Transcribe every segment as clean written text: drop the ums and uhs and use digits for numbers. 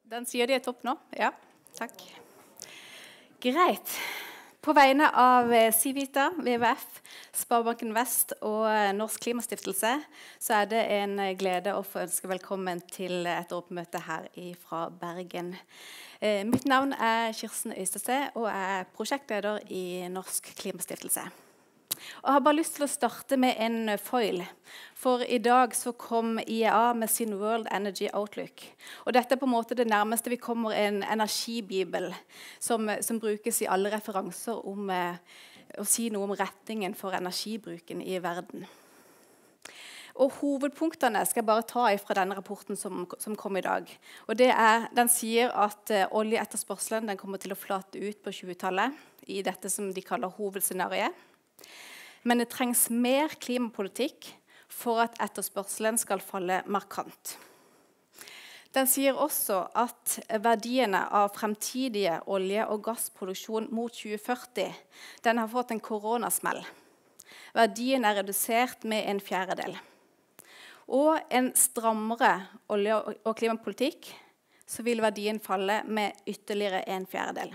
Den sier de topp nå. Ja, takk. Greit. På vegne av Civita, WWF, Sparebanken Vest og Norsk Klimastiftelse så det en glede å få ønske velkommen til et åpent her fra Bergen. Mitt navn Kirsten Øystese og prosjektleder i Norsk Klimastiftelse. Og jeg har bare lyst til å starte med en foil, for i dag så kom IEA med sin World Energy Outlook. Og dette på en måte det nærmeste vi kommer en energibibel som brukes i alle referanser om å si noe om retningen for energibruken i verden. Og hovedpunktene skal jeg bare ta fra denne rapporten som kom i dag. Og den sier at oljeetterspørselen den kommer til å flate ut på 20-tallet i dette som de kaller hovedscenariet. Men det trengs mer klimapolitikk for at etterspørselen skal falle markant. Den sier også at verdiene av fremtidige olje- og gassproduksjon mot 2040 den har fått en koronasmell. Verdien redusert med 1/4. Og en strammere olje- og klimapolitikk så vil verdien falle med ytterligere 1/4.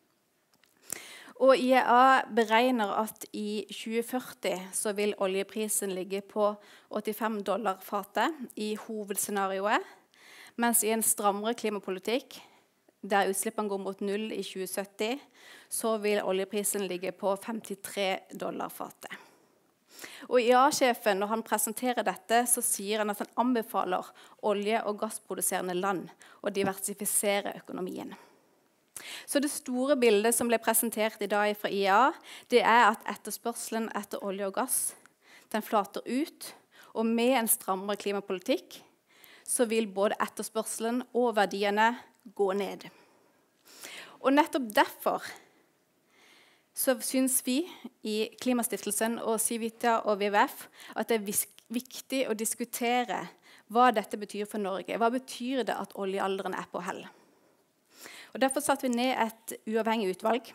Og IEA beregner at i 2040 så vil oljeprisen ligge på $85 fatet i hovedscenarioet, mens i en strammere klimapolitikk, der utslippene går mot 0 i 2070, så vil oljeprisen ligge på $53 fatet. Og IEA-sjefen, når han presenterer dette, så sier han at han anbefaler olje- og gassproduserende land å diversifisere økonomien. Så det store bildet som ble presentert i dag fra IEA, det at etterspørselen etter olje og gass den flater ut, og med en strammere klimapolitikk så vil både etterspørselen og verdiene gå ned. Og nettopp derfor så synes vi i Klimastiftelsen og Civita og WWF at det viktig å diskutere hva dette betyr for Norge. Hva betyr det at oljealderen på hell? Og derfor satte vi ned et uavhengig utvalg.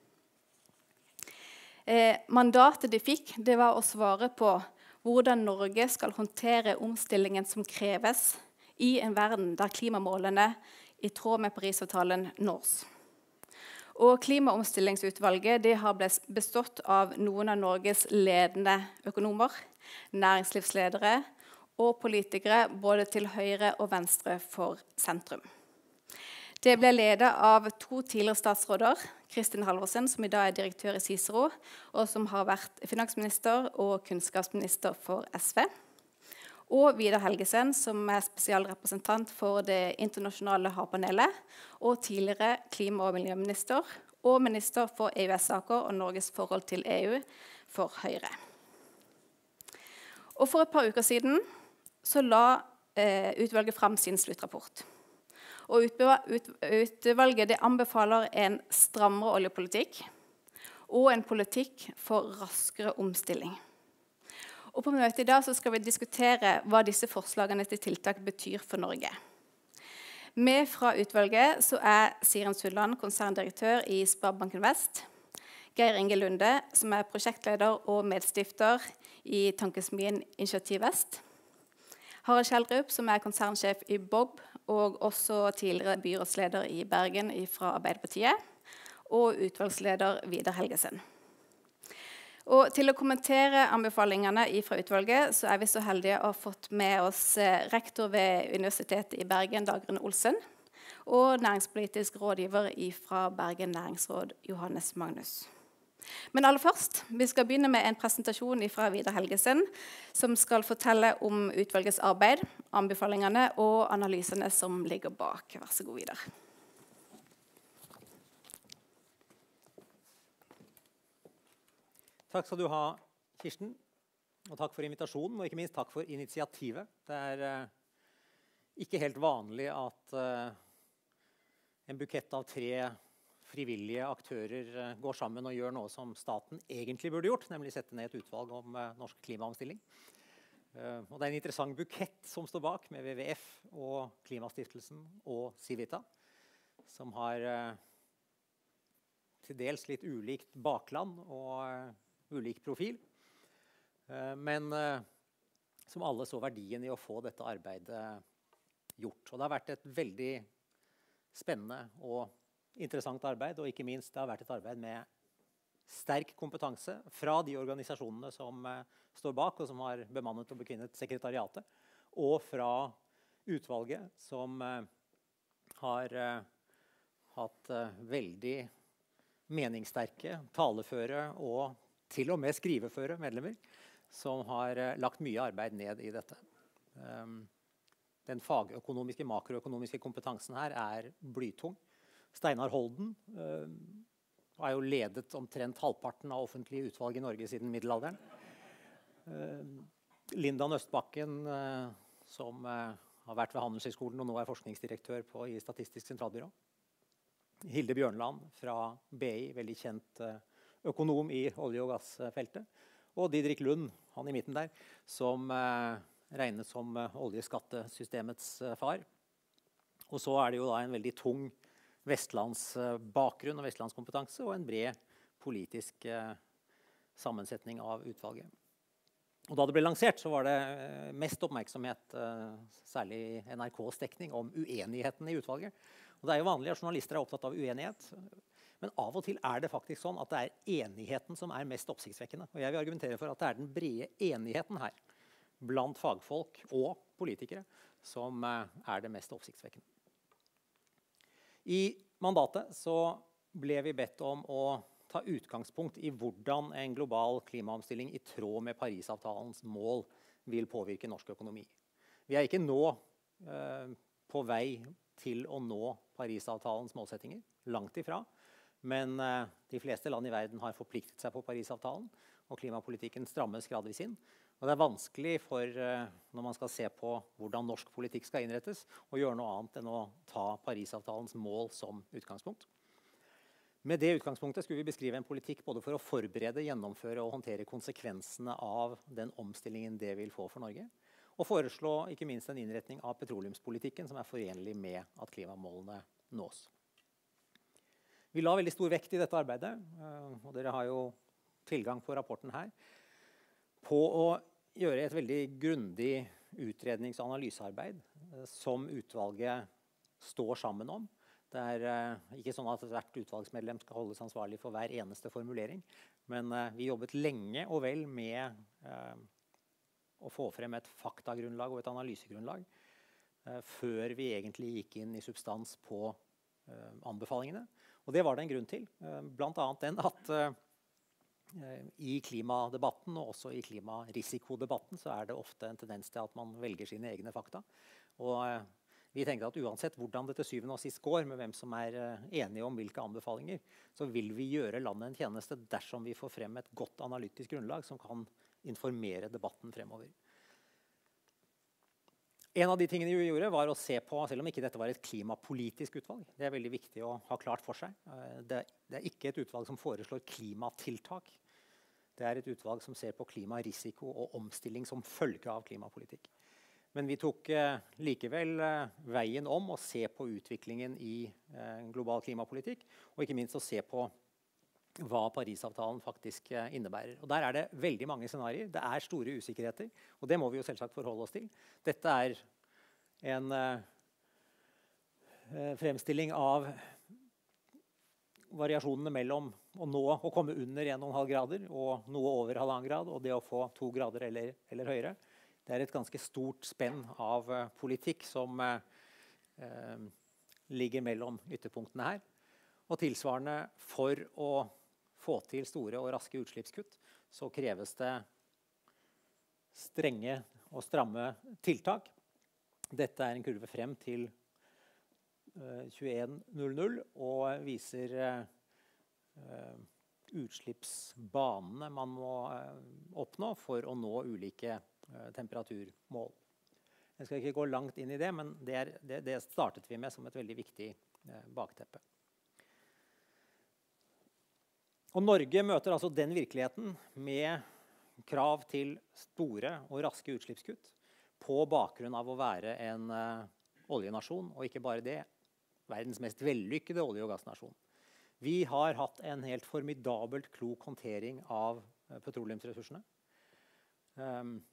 Mandatet de fikk, det var å svare på hvordan Norge skal håndtere omstillingen som kreves i en verden der klimamålene i tråd med Parisavtalen nås. Og Klimaomstillingsutvalget det har bestått av noen av Norges ledende økonomer, næringslivsledere og politikere både til høyre og venstre for sentrum. Det ble ledet av 2 tidligere statsråder, Kristin Halvorsen, som i dag direktør i Cicero, og som har vært finansminister og kunnskapsminister for SV, og Vidar Helgesen, som spesialrepresentant for det internasjonale havpanelet, og tidligere klima- og miljøminister, og minister for EØS-saker og Norges forhold til EU for Høyre. Og for et par uker siden så la utvalget frem sin sluttrapport. Og utvalget det anbefaler en strammere oljepolitikk og en politikk for raskere omstilling. Og på møtet i dag så skal vi diskutere hva disse forslagene til tiltak betyr for Norge. Med fra utvalget så Siren Sulland, konserndirektør i Sparebanken Vest, Geir Inge Lunde, som prosjektleder og medstifter i Tankesmien Initiativ Vest, Harald Schjelderup, som konsernsjef i Bob, og også tidligere byrådsleder i Bergen fra Arbeiderpartiet, og utvalgsleder Vidar Helgesen. Og til å kommentere anbefalingene fra utvalget, så vi så heldige å ha fått med oss rektor ved Universitetet i Bergen, Dagrun Olsen, og næringspolitisk rådgiver fra Bergen Næringsråd, Johannes Magnus. Men aller først, vi skal begynne med en presentasjon fra Vidar Helgesen, som skal fortelle om utvalgets arbeid, anbefalingene og analysene som ligger bak. Vær så god, Vidar. Takk skal du ha, Kirsten, og takk for invitasjonen, og ikke minst takk for initiativet. Det ikke helt vanlig at en bukett av 3 frivillige aktører går sammen og gjør noe som staten egentlig burde gjort, nemlig sette ned et utvalg om norsk klimaomstilling. Og det en interessant bukett som står bak, med WWF og Klimastiftelsen og Civita, som har til dels litt ulikt bakland og ulik profil, men som alle så verdien i å få dette arbeidet gjort. Og det har vært et veldig spennende og interessant arbeid, og ikke minst det har vært et arbeid med sterk kompetanse fra de organisasjonene som står bak, og som har bemannet og bekvinnet sekretariatet, og fra utvalget som har hatt veldig meningssterke, taleføre og til og med skriveføre medlemmer som har lagt mye arbeid ned i dette. Den fagøkonomiske, makroøkonomiske kompetansen her er blytung. Steinar Holden har jo ledet omtrent halvparten av offentlige utvalg i Norge siden middelalderen. Linda Nøstbakken, som har vært ved Handelshøyskolen og nå er forskningsdirektør i Statistisk sentralbyrå. Hilde Bjørnland fra BI, veldig kjent økonom i olje- og gassfeltet. Og Didrik Lund, han i midten der, som regnes som oljeskattesystemets far. Og så er det jo da en veldig tung vestlandsbakgrunn og vestlandskompetanse og en bred politisk sammensetning av utvalget. Og da det ble lansert, så var det mest oppmerksomhet, særlig i NRKs dekning, om uenigheten i utvalget. Og det er jo vanlig at journalister er opptatt av uenighet, men av og til er det faktisk sånn at det er enigheten som er mest oppsiktsvekkende. Og jeg vil argumentere for at det er den brede enigheten her, blant fagfolk og politikere, som er det mest oppsiktsvekkende. I mandatet så ble vi bedt om å ta utgangspunkt i hvordan en global klimaomstilling i tråd med Parisavtalens mål vil påvirke norsk økonomi. Vi er ikke nå på vei til å nå Parisavtalens målsettinger, langt ifra. Men de fleste land i verden har forpliktet seg på Parisavtalen, og klimapolitikken strammes gradvis inn. Og det er vanskelig når man skal se på hvordan norsk politikk skal innrettes, å gjøre noe annet enn å ta Parisavtalens mål som utgangspunkt. Med det utgangspunktet skulle vi beskrive en politikk både for å forberede, gjennomføre og håndtere konsekvensene av den omstillingen det vil få for Norge, og foreslå ikke minst en innretning av petroleumspolitikken som er forenlig med at klimamålene nås. Vi la veldig stor vekt i dette arbeidet, og dere har jo tilgang på rapporten her, på å gjøre et veldig grundig utrednings- og analysearbeid som utvalget står sammen om. Det er ikke sånn at hvert utvalgsmedlem skal holdes ansvarlig for hver eneste formulering, men vi jobbet lenge og vel med å få frem et faktagrunnlag og et analysegrunnlag før vi egentlig gikk inn i substans på anbefalingene. Og det var det en grunn til, blant annet den at i klimadebatten og også i klimarisikodebatten så er det ofte en tendens til at man velger sine egne fakta. Og vi tenkte at uansett hvordan det til syvende og sist går med hvem som er enige om hvilke anbefalinger, så vil vi gjøre landet en tjeneste dersom vi får frem et godt analytisk grunnlag som kan informere debatten fremover. En av de tingene vi gjorde var å se på, selv om ikke dette var et klimapolitisk utvalg, det er veldig viktig å ha klart for seg. Det er ikke et utvalg som foreslår klimatiltak. Det er et utvalg som ser på klimarisiko og omstilling som følge av klimapolitikk. Men vi tok likevel veien om å se på utviklingen i global klimapolitikk, og ikke minst å se på hva Parisavtalen faktisk innebærer. Og der er det veldig mange scenarier. Det er store usikkerheter, og det må vi jo selvsagt forholde oss til. Dette er en fremstilling av variasjonene mellom å komme under 1,5 grader og noe over 1,5 grad, og det å få 2 grader eller høyere. Det er et ganske stort spenn av politikk som ligger mellom ytterpunktene her. Og tilsvarende for å få til store og raske utslippskutt, så kreves det strenge og stramme tiltak. Dette er en kurve frem til 2100 og viser utslippsbanene man må oppnå for å nå ulike temperaturmål. Jeg skal ikke gå langt inn i det, men det startet vi med som et veldig viktig bakteppe. Og Norge møter altså den virkeligheten med krav til store og raske utslippskutt på bakgrunn av å være en oljenasjon, og ikke bare det, verdens mest vellykkede olje- og gassnasjon. Vi har hatt en helt formidabelt klok håndtering av petroleumsressursene.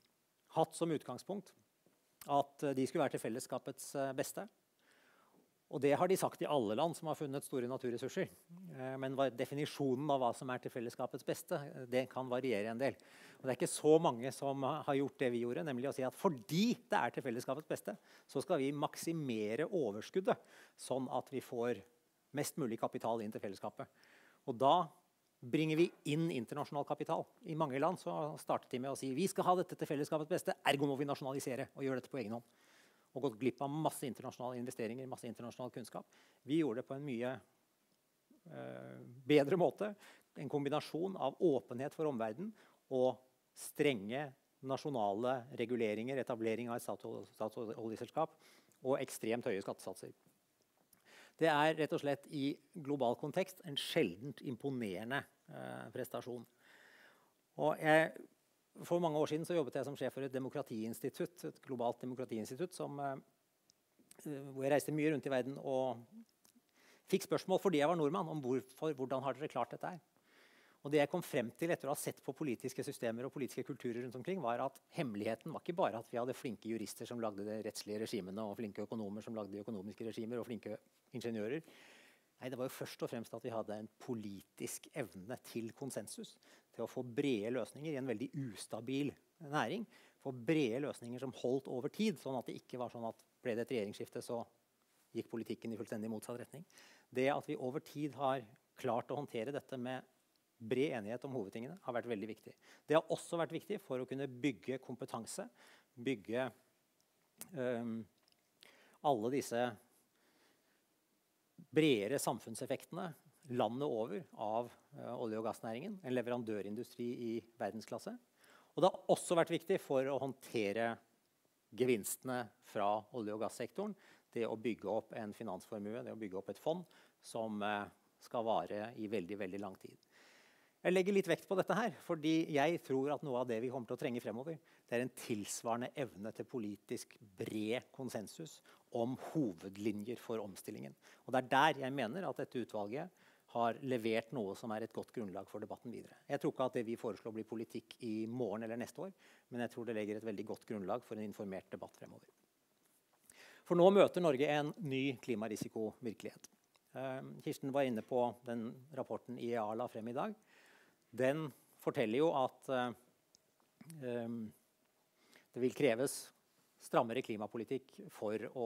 Hatt som utgangspunkt at de skulle være til fellesskapets beste. Og det har de sagt i alle land som har funnet store naturressurser. Men definisjonen av hva som til fellesskapets beste, det kan variere en del. Og det ikke så mange som har gjort det vi gjorde, nemlig å si at fordi det til fellesskapets beste, så skal vi maksimere overskuddet, sånn at vi får mest mulig kapital inn til fellesskapet. Og da bringer vi inn internasjonal kapital. I mange land så startet de med å si vi skal ha dette til fellesskapets beste, ergo må vi nasjonalisere og gjøre dette på egen hånd. Og gått glipp av masse internasjonale investeringer, masse internasjonal kunnskap. Vi gjorde det på en mye bedre måte. En kombinasjon av åpenhet for omverdenen og strenge nasjonale reguleringer, etablering av et statsoljeselskap og ekstremt høye skattesatser. Det rett og slett i global kontekst en sjeldent imponerende prestasjon. Og for mange år siden så jobbet jeg som sjef for et demokratiinstitutt, et globalt demokratiinstitutt, hvor jeg reiste mye rundt i verden og fikk spørsmål fordi jeg var nordmann om hvordan har dere klart dette her. Og det jeg kom frem til etter å ha sett på politiske systemer og politiske kulturer rundt omkring, var at hemmeligheten var ikke bare at vi hadde flinke jurister som lagde de rettslige regimene, og flinke økonomer som lagde de økonomiske regimer, og flinke ingeniører. Nei, det var jo først og fremst at vi hadde en politisk evne til konsensus, til å få brede løsninger i en veldig ustabil næring, få brede løsninger som holdt over tid, sånn at det ikke var sånn at ble det et regjeringsskifte, så gikk politikken i fullstendig motsatt retning. Det at vi over tid har klart å håndtere dette med bred enighet om hovedtingene har vært veldig viktig. Det har også vært viktig for å kunne bygge kompetanse, bygge alle disse bredere samfunnseffektene landet over av olje- og gassnæringen, en leverandørindustri i verdensklasse. Og det har også vært viktig for å håndtere gevinstene fra olje- og gassektoren, det å bygge opp en finansformue, det å bygge opp et fond som skal vare i veldig, veldig lang tid. Jeg legger litt vekt på dette her, fordi jeg tror at noe av det vi kommer til å trenge fremover, det en tilsvarende evne til politisk bred konsensus om hovedlinjer for omstillingen. Og det der jeg mener at dette utvalget har levert noe som et godt grunnlag for debatten videre. Jeg tror ikke at det vi foreslår blir politikk i morgen eller neste år, men jeg tror det legger et veldig godt grunnlag for en informert debatt fremover. For nå møter Norge en ny klimarisikovirkelighet. Kirsten var inne på den rapporten IEA la frem i dag. Den forteller jo at det vil kreves strammere klimapolitikk for å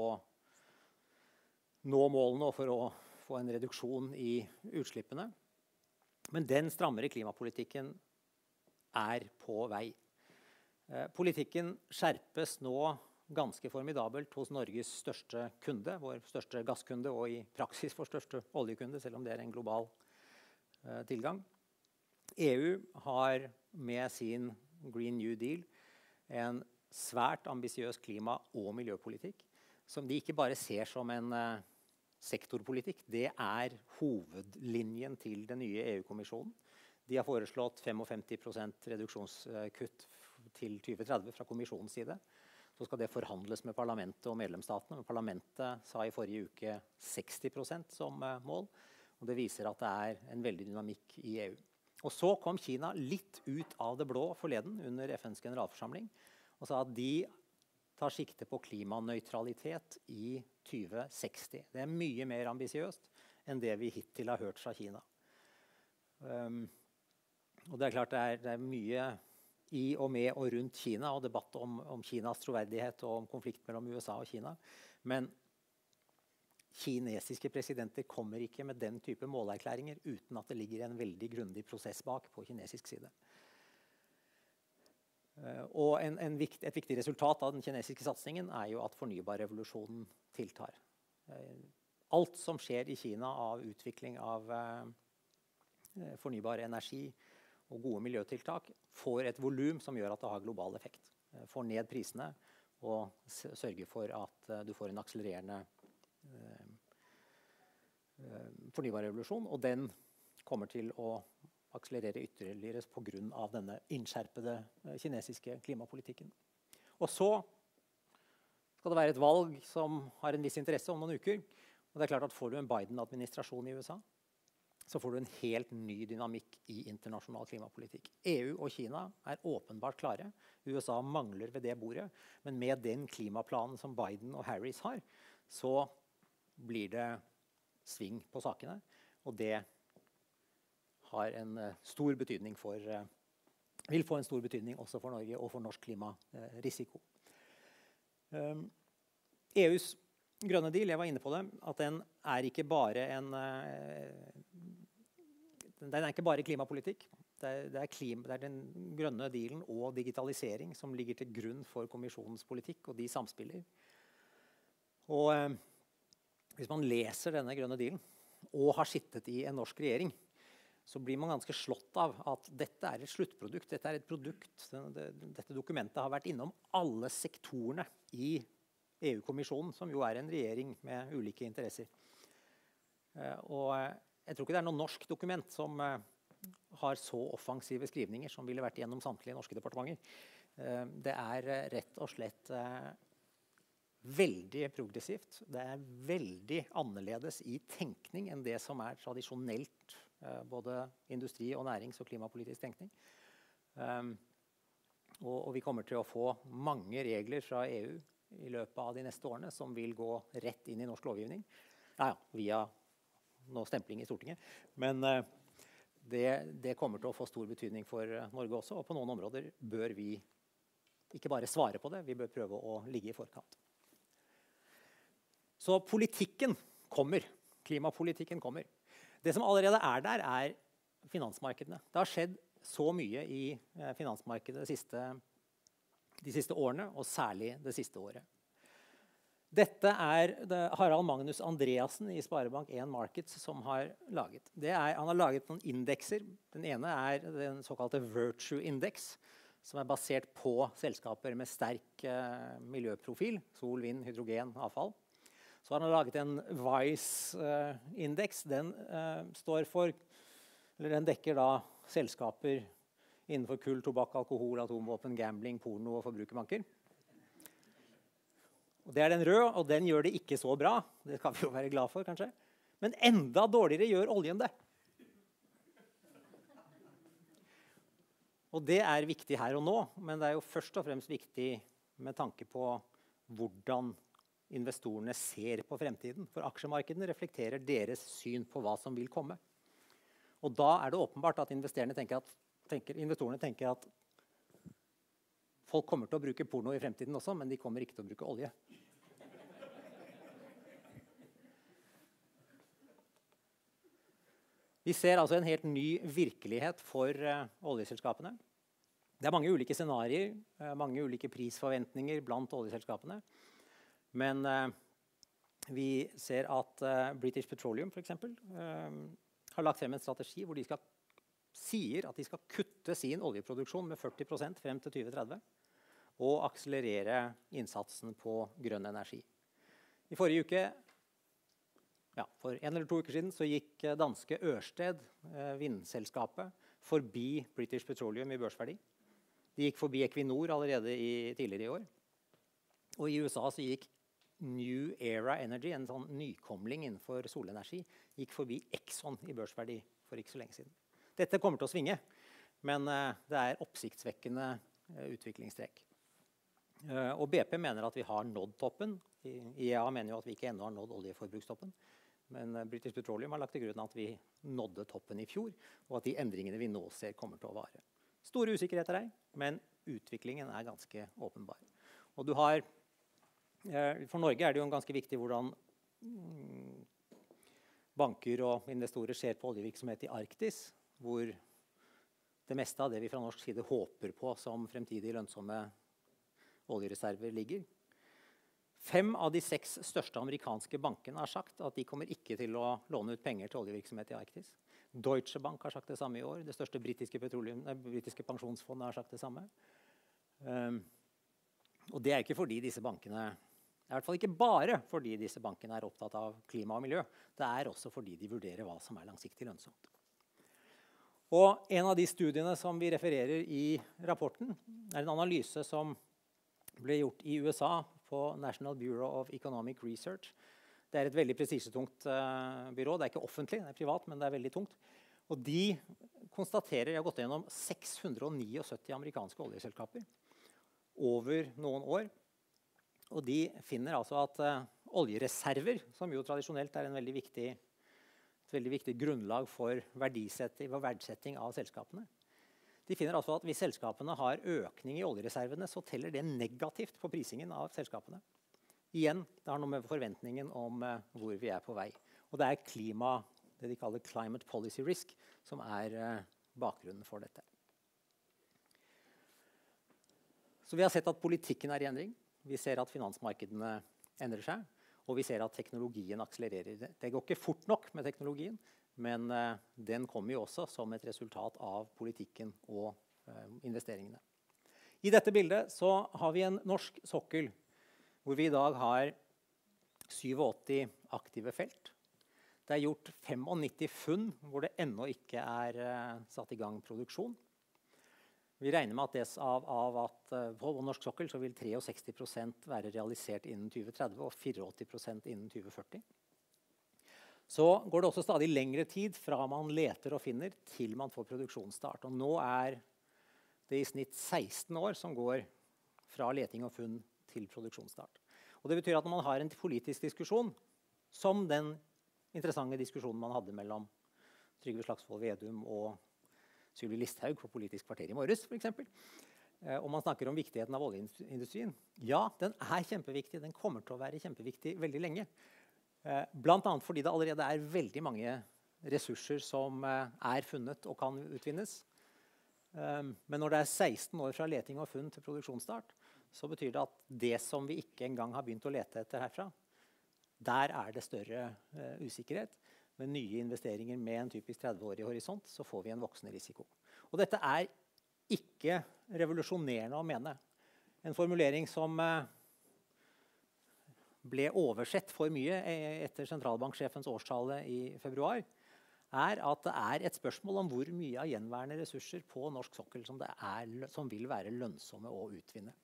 nå målene og for å få en reduksjon i utslippene. Men den strammere klimapolitikken på vei. Politikken skjerpes nå ganske formidabelt hos Norges største kunde, vår største gasskunde og i praksis vår største oljekunde, selv om det en global tilgang. EU har med sin Green New Deal en svært ambisiøs klima- og miljøpolitikk, som de ikke bare ser som en sektorpolitikk. Det hovedlinjen til den nye EU-kommisjonen. De har foreslått 55% reduksjonskutt til 2030 fra kommisjonens side. Så skal det forhandles med parlamentet og medlemsstatene. Men parlamentet sa i forrige uke 60% som mål. Og det viser at det en veldig dynamikk i EU. Og så kom Kina litt ut av det blå forleden under FNs generalforsamling og sa at de tar sikte på klimanøytralitet i 2060. Det mye mer ambisiøst enn det vi hittil har hørt fra Kina. Og det klart det mye i og med og rundt Kina og debatt om Kinas troverdighet og om konflikt mellom USA og Kina. Men kinesiske presidenter kommer ikke med den type målerklæringer uten at det ligger en veldig grundig prosess bak på kinesisk side. Og et viktig resultat av den kinesiske satsingen jo at fornybarrevolusjonen tiltar. Alt som skjer i Kina av utvikling av fornybar energi og gode miljøtiltak får et volum som gjør at det har global effekt. Får ned prisene og sørger for at du får en akselererende fornybarrevolusjon, og den kommer til å akselerere ytterligere på grunn av denne innskjerpede kinesiske klimapolitikken. Og så skal det være et valg som har en viss interesse om noen uker. Og det klart at får du en Biden-administrasjon i USA, så får du en helt ny dynamikk i internasjonal klimapolitikk. EU og Kina åpenbart klare. USA mangler ved det bordet. Men med den klimaplanen som Biden og Harris har, så blir det sving på sakene, og det har en stor betydning vil få en stor betydning også for Norge og for norsk klimarisiko. EUs grønne deal, jeg var inne på det, at den er ikke bare klimapolitikk. Det er den grønne dealen og digitalisering som ligger til grunn for kommisjonens politikk, og de samspiller. Og hvis man leser denne grønne dealen og har sittet i en norsk regjering, så blir man ganske slått av at dette er et sluttprodukt. Dette er et produkt. Dette dokumentet har vært innom alle sektorene i EU-kommisjonen, som jo er en regjering med ulike interesser. Og jeg tror ikke det er noe norsk dokument som har så offensive skrivninger som ville vært gjennom samtlige norske departementer. Det er rett og slett veldig progressivt. Det er veldig annerledes i tenkning enn det som er tradisjonelt både industri- og nærings- og klimapolitisk tenkning. Og vi kommer til å få mange regler fra EU i løpet av de neste årene som vil gå rett inn i norsk lovgivning. Via noe stempling i Stortinget. Men det kommer til å få stor betydning for Norge også, og på noen områder bør vi ikke bare svare på det, vi bør prøve å ligge i forkant. Så politikken kommer. Klimapolitikken kommer. Det som allerede er der, er finansmarkedene. Det har skjedd så mye i finansmarkedet de siste årene, og særlig det siste året. Dette er Harald Magnus Andreassen i Sparebank1 Markets som har laget. Han har laget noen indekser. Den ene er den såkalte Virtue Index, som er basert på selskaper med sterk miljøprofil, sol, vind, hydrogen, avfall. Så har han laget en Vice-indeks. Den dekker da selskaper innenfor kull, tobakk, alkohol, atomvåpen, gambling, porno og forbrukerbanker. Og det er den røde, og den gjør det ikke så bra. Det kan vi jo være glad for, kanskje. Men enda dårligere gjør oljen det. Og det er viktig her og nå, men det er jo først og fremst viktig med tanke på hvordan investorene ser på fremtiden. For aksjemarkedene reflekterer deres syn på hva som vil komme. Og da er det åpenbart at investorene tenker at folk kommer til å bruke porno i fremtiden også, men de kommer ikke til å bruke olje. Vi ser altså en helt ny virkelighet for oljeselskapene. Det er mange ulike scenarier, mange ulike prisforventninger blant oljeselskapene. Men vi ser at British Petroleum for eksempel, har lagt frem en strategi hvor de sier at de skal kutte sin oljeproduksjon med 40% frem til 2030 og akselerere innsatsen på grønn energi. I forrige uke, for 1 eller 2 uker siden, så gikk danske Ørsted, vindselskapet, forbi British Petroleum i børsverdi. De gikk forbi Equinor allerede tidligere i år. Og i USA så gikk New Era Energy, en sånn nykomling innenfor solenergi, gikk forbi Exxon i børsverdi for ikke så lenge siden. Dette kommer til å svinge, men det er oppsiktsvekkende utviklingstrekk. Og BP mener at vi har nådd toppen. IEA mener jo at vi ikke ennå har nådd oljeforbrukstoppen. Men British Petroleum har lagt til grunn at vi nådde toppen i fjor, og at de endringene vi nå ser kommer til å vare. Store usikkerheter her, men utviklingen er ganske åpenbar. Og for Norge er det jo ganske viktig hvordan banker og investorer ser på oljevirksomhet i Arktis, hvor det meste av det vi fra norsk side håper på som fremtidig lønnsomme oljereserver ligger. 5 av de 6 største amerikanske bankene har sagt at de kommer ikke til å låne ut penger til oljevirksomhet i Arktis. Deutsche Bank har sagt det samme i år. Det største britiske pensjonsfondet har sagt det samme. Og det er ikke fordi disse bankene, i hvert fall ikke bare fordi disse bankene er opptatt av klima og miljø. Det er også fordi de vurderer hva som er langsiktig lønnsomt. Og en av de studiene som vi refererer i rapporten, er en analyse som ble gjort i USA på National Bureau of Economic Research. Det er et veldig prestisjetungt byrå. Det er ikke offentlig, det er privat, men det er veldig tungt. Og de konstaterer, jeg har gått gjennom 679 amerikanske oljeselskaper over noen år. Og de finner altså at oljereserver, som jo tradisjonelt er et veldig viktig grunnlag for verdisetting og verdsetting av selskapene. De finner altså at hvis selskapene har økning i oljereservene, så teller det negativt på prisingen av selskapene. Igjen, det har noe med forventningen om hvor vi er på vei. Og det er det de kaller climate policy risk, som er bakgrunnen for dette. Så vi har sett at politikken er i endring. Vi ser at finansmarkedene endrer seg, og vi ser at teknologien akselererer. Det går ikke fort nok med teknologien, men den kommer jo også som et resultat av politikken og investeringene. I dette bildet så har vi en norsk sokkel, hvor vi i dag har 87 aktive felt. Det er gjort 95 funn, hvor det ennå ikke er satt i gang produksjon. Vi regner med at på norsk sokkel så vil 63% være realisert innen 2030 og 84% innen 2040. Så går det også stadig lengre tid fra man leter og finner til man får produksjonsstart. Og nå er det i snitt 16 år som går fra leting og funn til produksjonsstart. Og det betyr at når man har en politisk diskusjon, som den interessante diskusjonen man hadde mellom Trygve Slagsvold Vedum og Sylvi Listhaug på Politisk kvarter i morges, for eksempel. Og man snakker om viktigheten av oljeindustrien. Ja, den er kjempeviktig. Den kommer til å være kjempeviktig veldig lenge. Blant annet fordi det allerede er veldig mange ressurser som er funnet og kan utvinnes. Men når det er 16 år fra leting og funn til produksjonsstart, så betyr det at det som vi ikke engang har begynt å lete etter herfra, der er det større usikkerhet. Med nye investeringer med en typisk 30-årig horisont, så får vi en voksende risiko. Og dette er ikke revolusjonerende å mene. En formulering som ble oversett for mye etter sentralbanksjefens årstale i februar, er at det er et spørsmål om hvor mye av gjenværende ressurser på norsk sokkel som vil være lønnsomme å utvinne.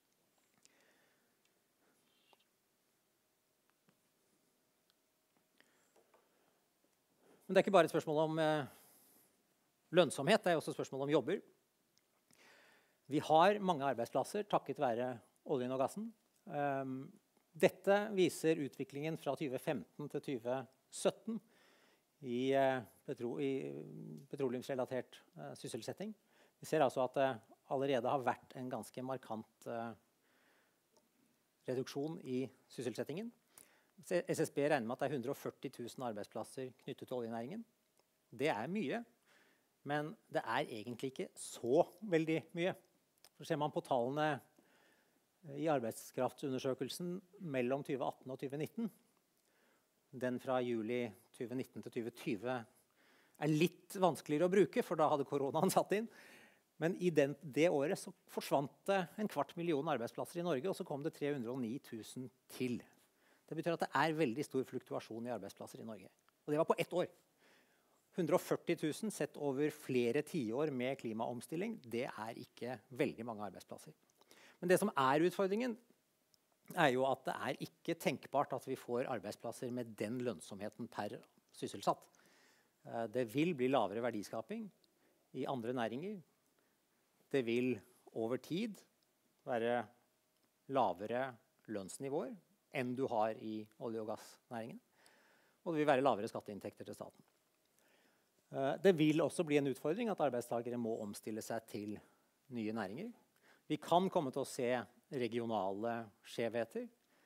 Men det er ikke bare et spørsmål om lønnsomhet, det er også et spørsmål om jobber. Vi har mange arbeidsplasser takket være oljen og gassen. Dette viser utviklingen fra 2015 til 2017 i petroleumsrelatert sysselsetting. Vi ser altså at det allerede har vært en ganske markant reduksjon i sysselsettingen. SSB regner med at det er 140 000 arbeidsplasser knyttet til oljenæringen. Det er mye, men det er egentlig ikke så veldig mye. For ser man på tallene i arbeidskraftundersøkelsen mellom 2018 og 2019, den fra juli 2019 til 2020 er litt vanskeligere å bruke, for da hadde koronaen satt inn. Men i det året så forsvant det 250.000 arbeidsplasser i Norge, og så kom det 309 000 til. Det betyr at det er veldig stor fluktuasjon i arbeidsplasser i Norge. Og det var på ett år. 140 000 sett over flere tiår med klimaomstilling, det er ikke veldig mange arbeidsplasser. Men det som er utfordringen, er jo at det er ikke tenkbart at vi får arbeidsplasser med den lønnsomheten per sysselsatt. Det vil bli lavere verdiskaping i andre næringer. Det vil over tid være lavere lønnsnivåer enn du har i olje- og gassnæringen. Og det vil være lavere skatteinntekter til staten. Det vil også bli en utfordring at arbeidstakere må omstille seg til nye næringer. Vi kan komme til å se regionale skjevheter.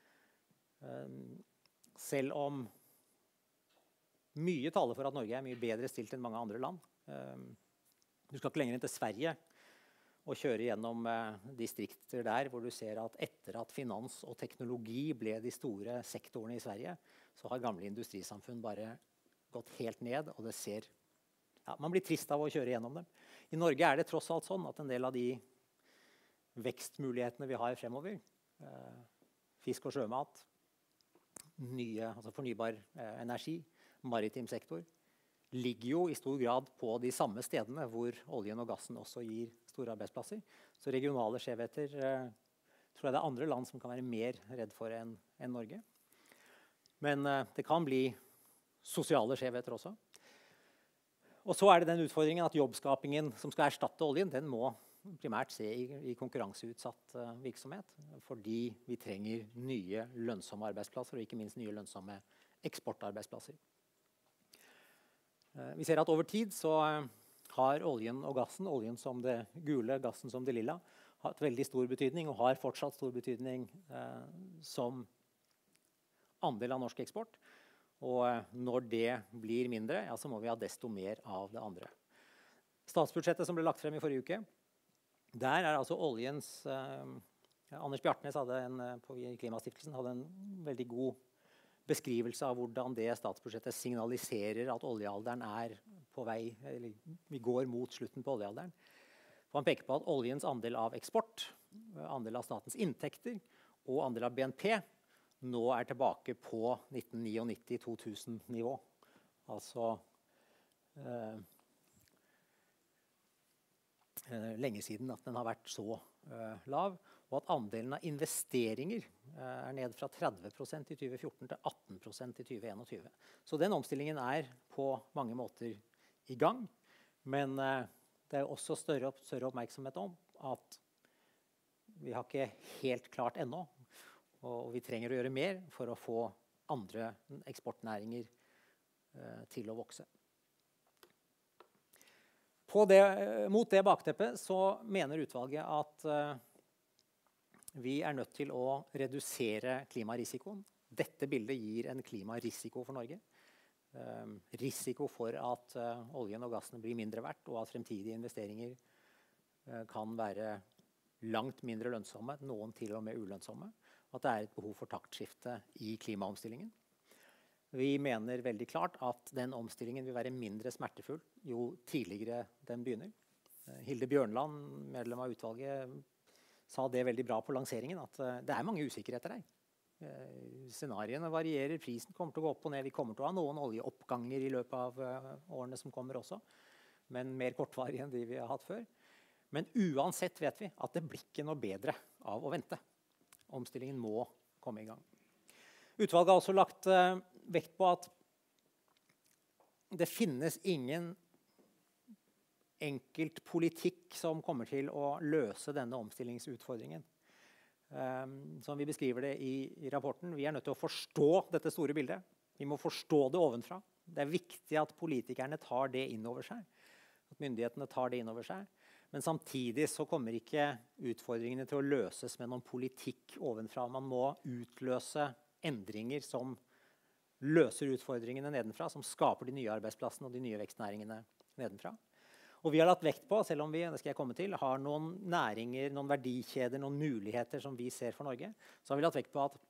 Selv om mye taler for at Norge er mye bedre stilt enn mange andre land. Du skal ikke lenger inn til Sverige og kjøre gjennom distrikter der hvor du ser at etter at finans og teknologi ble de store sektorene i Sverige, så har gamle industrisamfunn bare gått helt ned, og det ser... Ja, man blir trist av å kjøre gjennom dem. I Norge er det tross alt sånn at en del av de vekstmulighetene vi har fremover, fisk og sjømat, altså fornybar energi, maritim sektor, ligger jo i stor grad på de samme stedene hvor oljen og gassen også gir store arbeidsplasser. Så regionale skjevheter tror jeg det er andre land som kan være mer redd for enn Norge. Men det kan bli sosiale skjevheter også. Og så er det den utfordringen at jobbskapingen som skal erstatte oljen, den må primært se i konkurranseutsatt virksomhet, fordi vi trenger nye lønnsomme arbeidsplasser, og ikke minst nye lønnsomme eksportarbeidsplasser. Vi ser at over tid så har oljen og gassen, oljen som det gule, gassen som det lilla, hatt veldig stor betydning og har fortsatt stor betydning som andel av norsk eksport. Og når det blir mindre, ja, så må vi ha desto mer av det andre. Statsbudsjettet som ble lagt frem i forrige uke, der altså oljens Anders Bjartnes i Klimastiftelsen hadde en veldig god beskrivelse av hvordan det statsbudsjettet signaliserer at oljealderen på vei, eller vi går mot slutten på oljealderen. For han peker på at oljens andel av eksport, andel av statens inntekter og andel av BNP nå tilbake på 1999-2000-nivå. Altså lenge siden at den har vært så lav, og at andelen av investeringer ned fra 30% i 2014 til 18% i 2021. Så den omstillingen på mange måter i gang, men det også større oppmerksomhet om at vi har ikke helt klart ennå, og vi trenger å gjøre mer for å få andre eksportnæringer til å vokse. Mot det bakteppet så mener utvalget at vi nødt til å redusere klimarisikoen. Dette bildet gir en klimarisiko for Norge. Risiko for at oljen og gassen blir mindre verdt, og at fremtidige investeringer kan være langt mindre lønnsomme, noen til og med ulønnsomme. At det et behov for taktskifte i klimaomstillingen. Vi mener veldig klart at den omstillingen vil være mindre smertefull jo tidligere den begynner. Hilde Bjørnland, medlem av utvalget, sa det veldig bra på lanseringen, at det mange usikkerheter her. Scenariene varierer, prisen kommer til å gå opp og ned, vi kommer til å ha noen oljeoppganger i løpet av årene som kommer også, men mer kortvarige enn de vi har hatt før. Men uansett vet vi at det blir ikke noe bedre av å vente. Omstillingen må komme i gang. Utvalget har også lagt vekt på at det finnes ingen enkelt politikk som kommer til å løse denne omstillingsutfordringen. Som vi beskriver det i rapporten, vi nødt til å forstå dette store bildet. Vi må forstå det ovenfra. Det viktig at politikerne tar det inn over seg. At myndighetene tar det inn over seg. Men samtidig så kommer ikke utfordringene til å løses med noen politikk ovenfra. Man må utløse endringer som løser utfordringene nedenfra, som skaper de nye arbeidsplassene og de nye vekstnæringene nedenfra. Og vi har lagt vekt på, selv om vi det skal jeg komme til, har noen næringer, noen verdikjeder, noen muligheter som vi ser for Norge, så har vi lagt vekt på at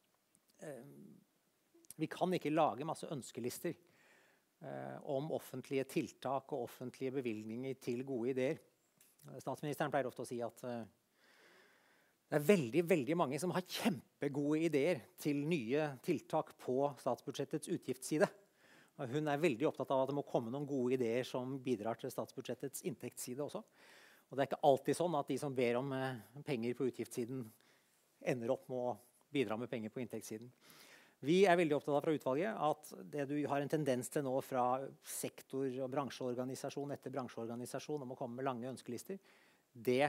vi kan ikke lage masse ønskelister om offentlige tiltak og offentlige bevilgninger til gode ideer. Statsministeren pleier ofte å si at det veldig, veldig mange som har kjempegode ideer til nye tiltak på statsbudsjettets utgiftsside. Hun veldig opptatt av at det må komme noen gode ideer som bidrar til statsbudsjettets inntektsside også. Og det ikke alltid sånn at de som ber om penger på utgiftssiden ender opp med å bidra med penger på inntektssiden. Vi veldig opptatt av fra utvalget at det du har en tendens til nå fra sektor- og bransjeorganisasjon etter bransjeorganisasjon om å komme med lange ønskelister, det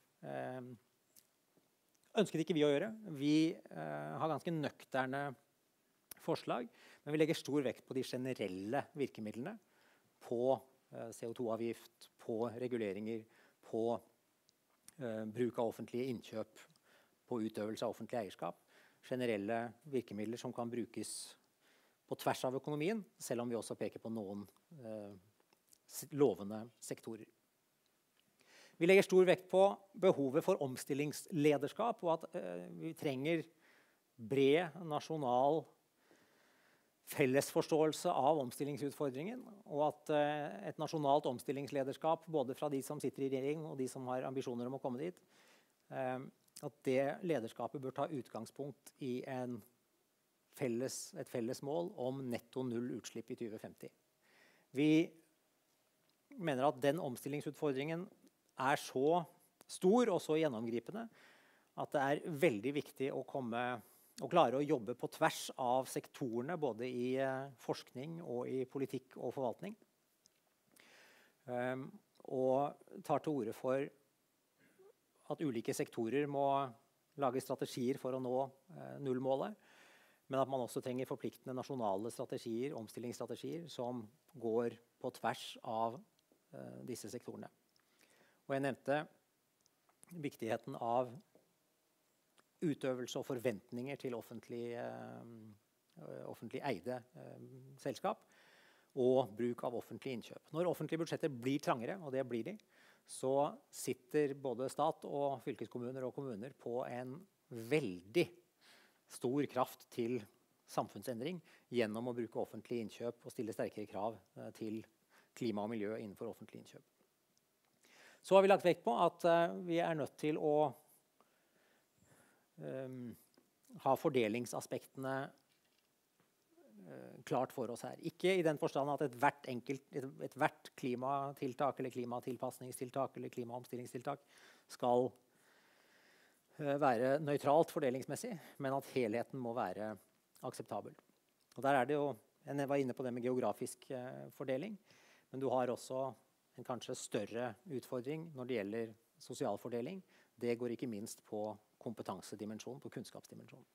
ønsket ikke vi å gjøre. Vi har ganske nøkterne forslag, men vi legger stor vekt på de generelle virkemidlene, på CO2-avgift, på reguleringer, på bruk av offentlige innkjøp, på utøvelse av offentlig eierskap. Generelle virkemidler som kan brukes på tvers av økonomien, selv om vi også peker på noen lovende sektorer. Vi legger stor vekt på behovet for omstillingslederskap, og at vi trenger bred nasjonal fellesforståelse av omstillingsutfordringen, og at et nasjonalt omstillingslederskap, både fra de som sitter i regjering og de som har ambisjoner om å komme dit, at det lederskapet bør ta utgangspunkt i et felles mål om netto null utslipp i 2050. Vi mener at den omstillingsutfordringen så stor og så gjennomgripende at det veldig viktig å klare å jobbe på tvers av sektorene, både i forskning og i politikk og forvaltning. Og tar til orde for at ulike sektorer må lage strategier for å nå nullmålet, men at man også trenger forpliktende nasjonale strategier, omstillingsstrategier, som går på tvers av disse sektorene. Og jeg nevnte viktigheten av utøvelse og forventninger til offentlig eide selskap, og bruk av offentlige innkjøp. Når offentlige budsjetter blir trangere, og det blir de, så sitter både stat og fylkeskommuner og kommuner på en veldig stor kraft til samfunnsendring gjennom å bruke offentlige innkjøp og stille sterkere krav til klima og miljø innenfor offentlige innkjøp. Så har vi lagt vekt på at vi er nødt til å ha fordelingsaspektene klart for oss her. Ikke i den forstand at ethvert klimatiltak eller klimatilpasningstiltak eller klimaomstillingstiltak skal være nøytralt fordelingsmessig, men at helheten må være akseptabel. Og der er det jo, jeg var inne på det med geografisk fordeling, men du har også en kanskje større utfordring når det gjelder sosial fordeling. Det går ikke minst på kompetansedimensjonen, på kunnskapsdimensjonen.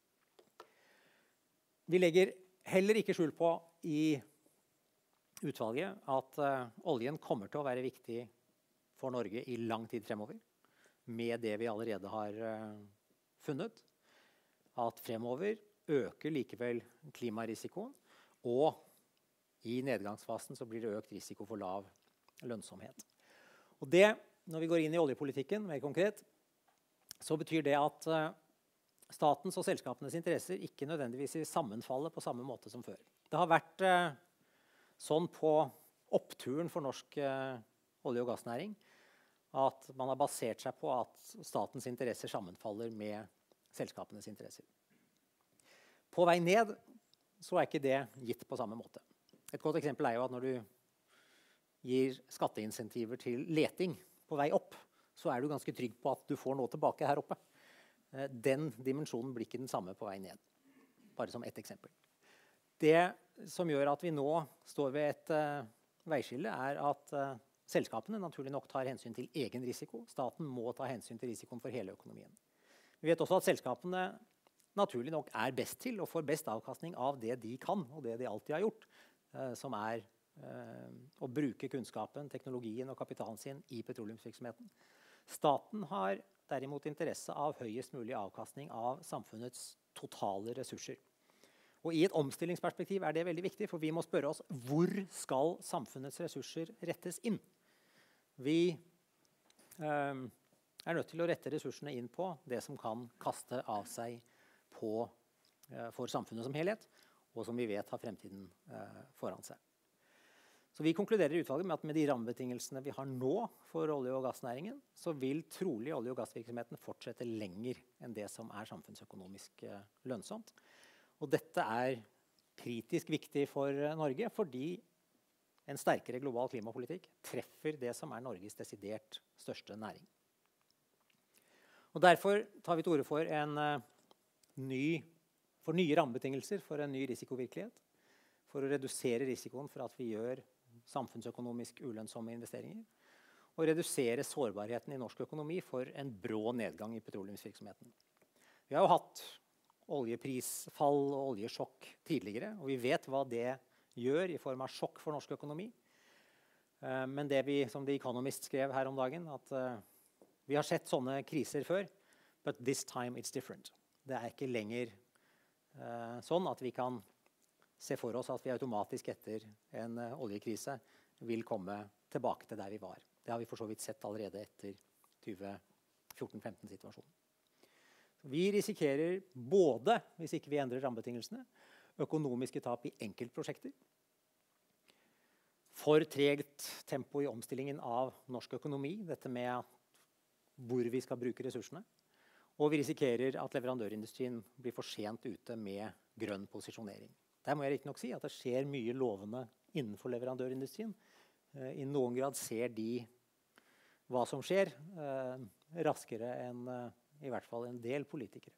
Vi legger heller ikke skjul på i utvalget at oljen kommer til å være viktig for Norge i lang tid fremover, med det vi allerede har funnet. At fremover øker likevel klimarisikoen, og i nedgangsfasen så blir det økt risiko for lav lønnsomhet. Og det, når vi går inn i oljepolitikken mer konkret, så betyr det at statens og selskapenes interesser ikke nødvendigvis sammenfaller på samme måte som før. Det har vært sånn på oppturen for norsk olje- og gassnæring at man har basert seg på at statens interesser sammenfaller med selskapenes interesser. På vei ned så er ikke det gitt på samme måte. Et godt eksempel er jo at når du gir skatteinsentiver til leting på vei opp, så er du ganske trygg på at du får noe tilbake her oppe. Den dimensjonen blir ikke den samme på vei ned. Bare som ett eksempel. Det som gjør at vi nå står ved et veiskille, er at selskapene naturlig nok tar hensyn til egen risiko. Staten må ta hensyn til risikoen for hele økonomien. Vi vet også at selskapene naturlig nok er best til og får best avkastning av det de kan, og det de alltid har gjort, som er å bruke kunnskapen, teknologien og kapitalen sin i petroleumsvirksomheten. Staten har derimot interesse av høyest mulig avkastning av samfunnets totale ressurser. Og i et omstillingsperspektiv er det veldig viktig, for vi må spørre oss hvor skal samfunnets ressurser rettes inn? Vi er nødt til å rette ressursene inn på det som kan kaste av seg for samfunnet som helhet, og som vi vet har fremtiden foran seg. Så vi konkluderer i utvalget med at med de rammebetingelsene vi har nå for olje- og gassnæringen, så vil trolig olje- og gassvirksomheten fortsette lenger enn det som er samfunnsøkonomisk lønnsomt. Og dette er kritisk viktig for Norge, fordi en sterkere global klimapolitikk treffer det som er Norges desidert største næring. Og derfor tar vi til orde for nye rammebetingelser for en ny risikovirkelighet, for å redusere risikoen for at vi gjør samfunnsøkonomisk ulønnsomme investeringer, og redusere sårbarheten i norsk økonomi for en brå nedgang i petroleumsvirksomheten. Vi har jo hatt oljeprisfall og oljesjokk tidligere, og vi vet hva det gjør i form av sjokk for norsk økonomi. Men det vi, som The Economist skrev her om dagen, at vi har sett sånne kriser før, but this time it's different. Det er ikke lenger sånn at vi kan se for oss at vi automatisk etter en oljekrise vil komme tilbake til der vi var. Det har vi for så vidt sett allerede etter 2014-15-situasjonen. Vi risikerer både, hvis ikke vi endrer rammebetingelsene, økonomiske tap i enkeltprosjekter, for tregt tempo i omstillingen av norsk økonomi, dette med hvor vi skal bruke ressursene, og vi risikerer at leverandørindustrien blir for sent ute med grønn posisjonering. Der må jeg riktig nok si at det skjer mye lovende innenfor leverandørindustrien. I noen grad ser de hva som skjer, raskere enn i hvert fall en del politikere.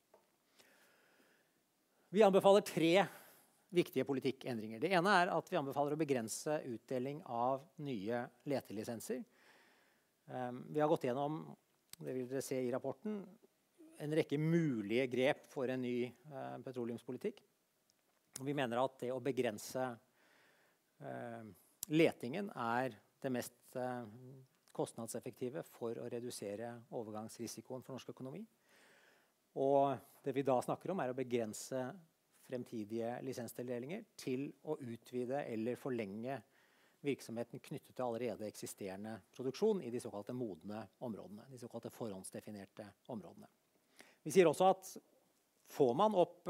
Vi anbefaler 3 viktige politikkendringer. Det ene er at vi anbefaler å begrense utdeling av nye letelisenser. Vi har gått gjennom det vil dere se i rapporten, en rekke mulige grep for en ny petroleumspolitikk. Vi mener at det å begrense letingen det mest kostnadseffektive for å redusere overgangsrisikoen for norsk økonomi. Og det vi da snakker om å begrense fremtidige lisenstildelinger til å utvide eller forlenge virksomheten knyttet til allerede eksisterende produksjon i de såkalte modne områdene, de såkalte forhåndsdefinerte områdene. Vi sier også at får man opp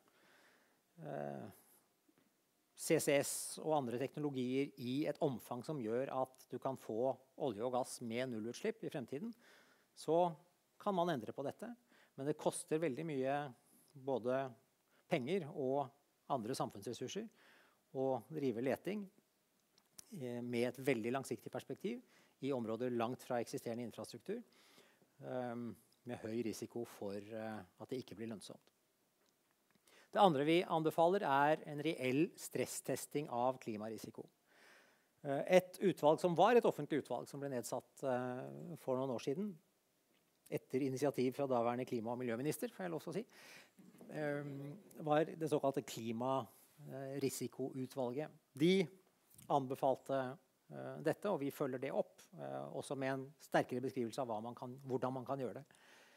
CCS og andre teknologier i et omfang som gjør at du kan få olje og gass med nullutslipp i fremtiden, så kan man endre på dette. Men det koster veldig mye både penger og andre samfunnsressurser å drive leting med et veldig langsiktig perspektiv i områder langt fra eksisterende infrastruktur, med høy risiko for at det ikke blir lønnsomt. Det andre vi anbefaler en reell stresstesting av klimarisiko. Et utvalg som var et offentlig utvalg som ble nedsatt for noen år siden, etter initiativ fra daværende klima- og miljøminister, får jeg lov til å si, var det såkalte klimarisikoutvalget. De anbefalte dette, og vi følger det opp, også med en sterkere beskrivelse av hvordan man kan gjøre det.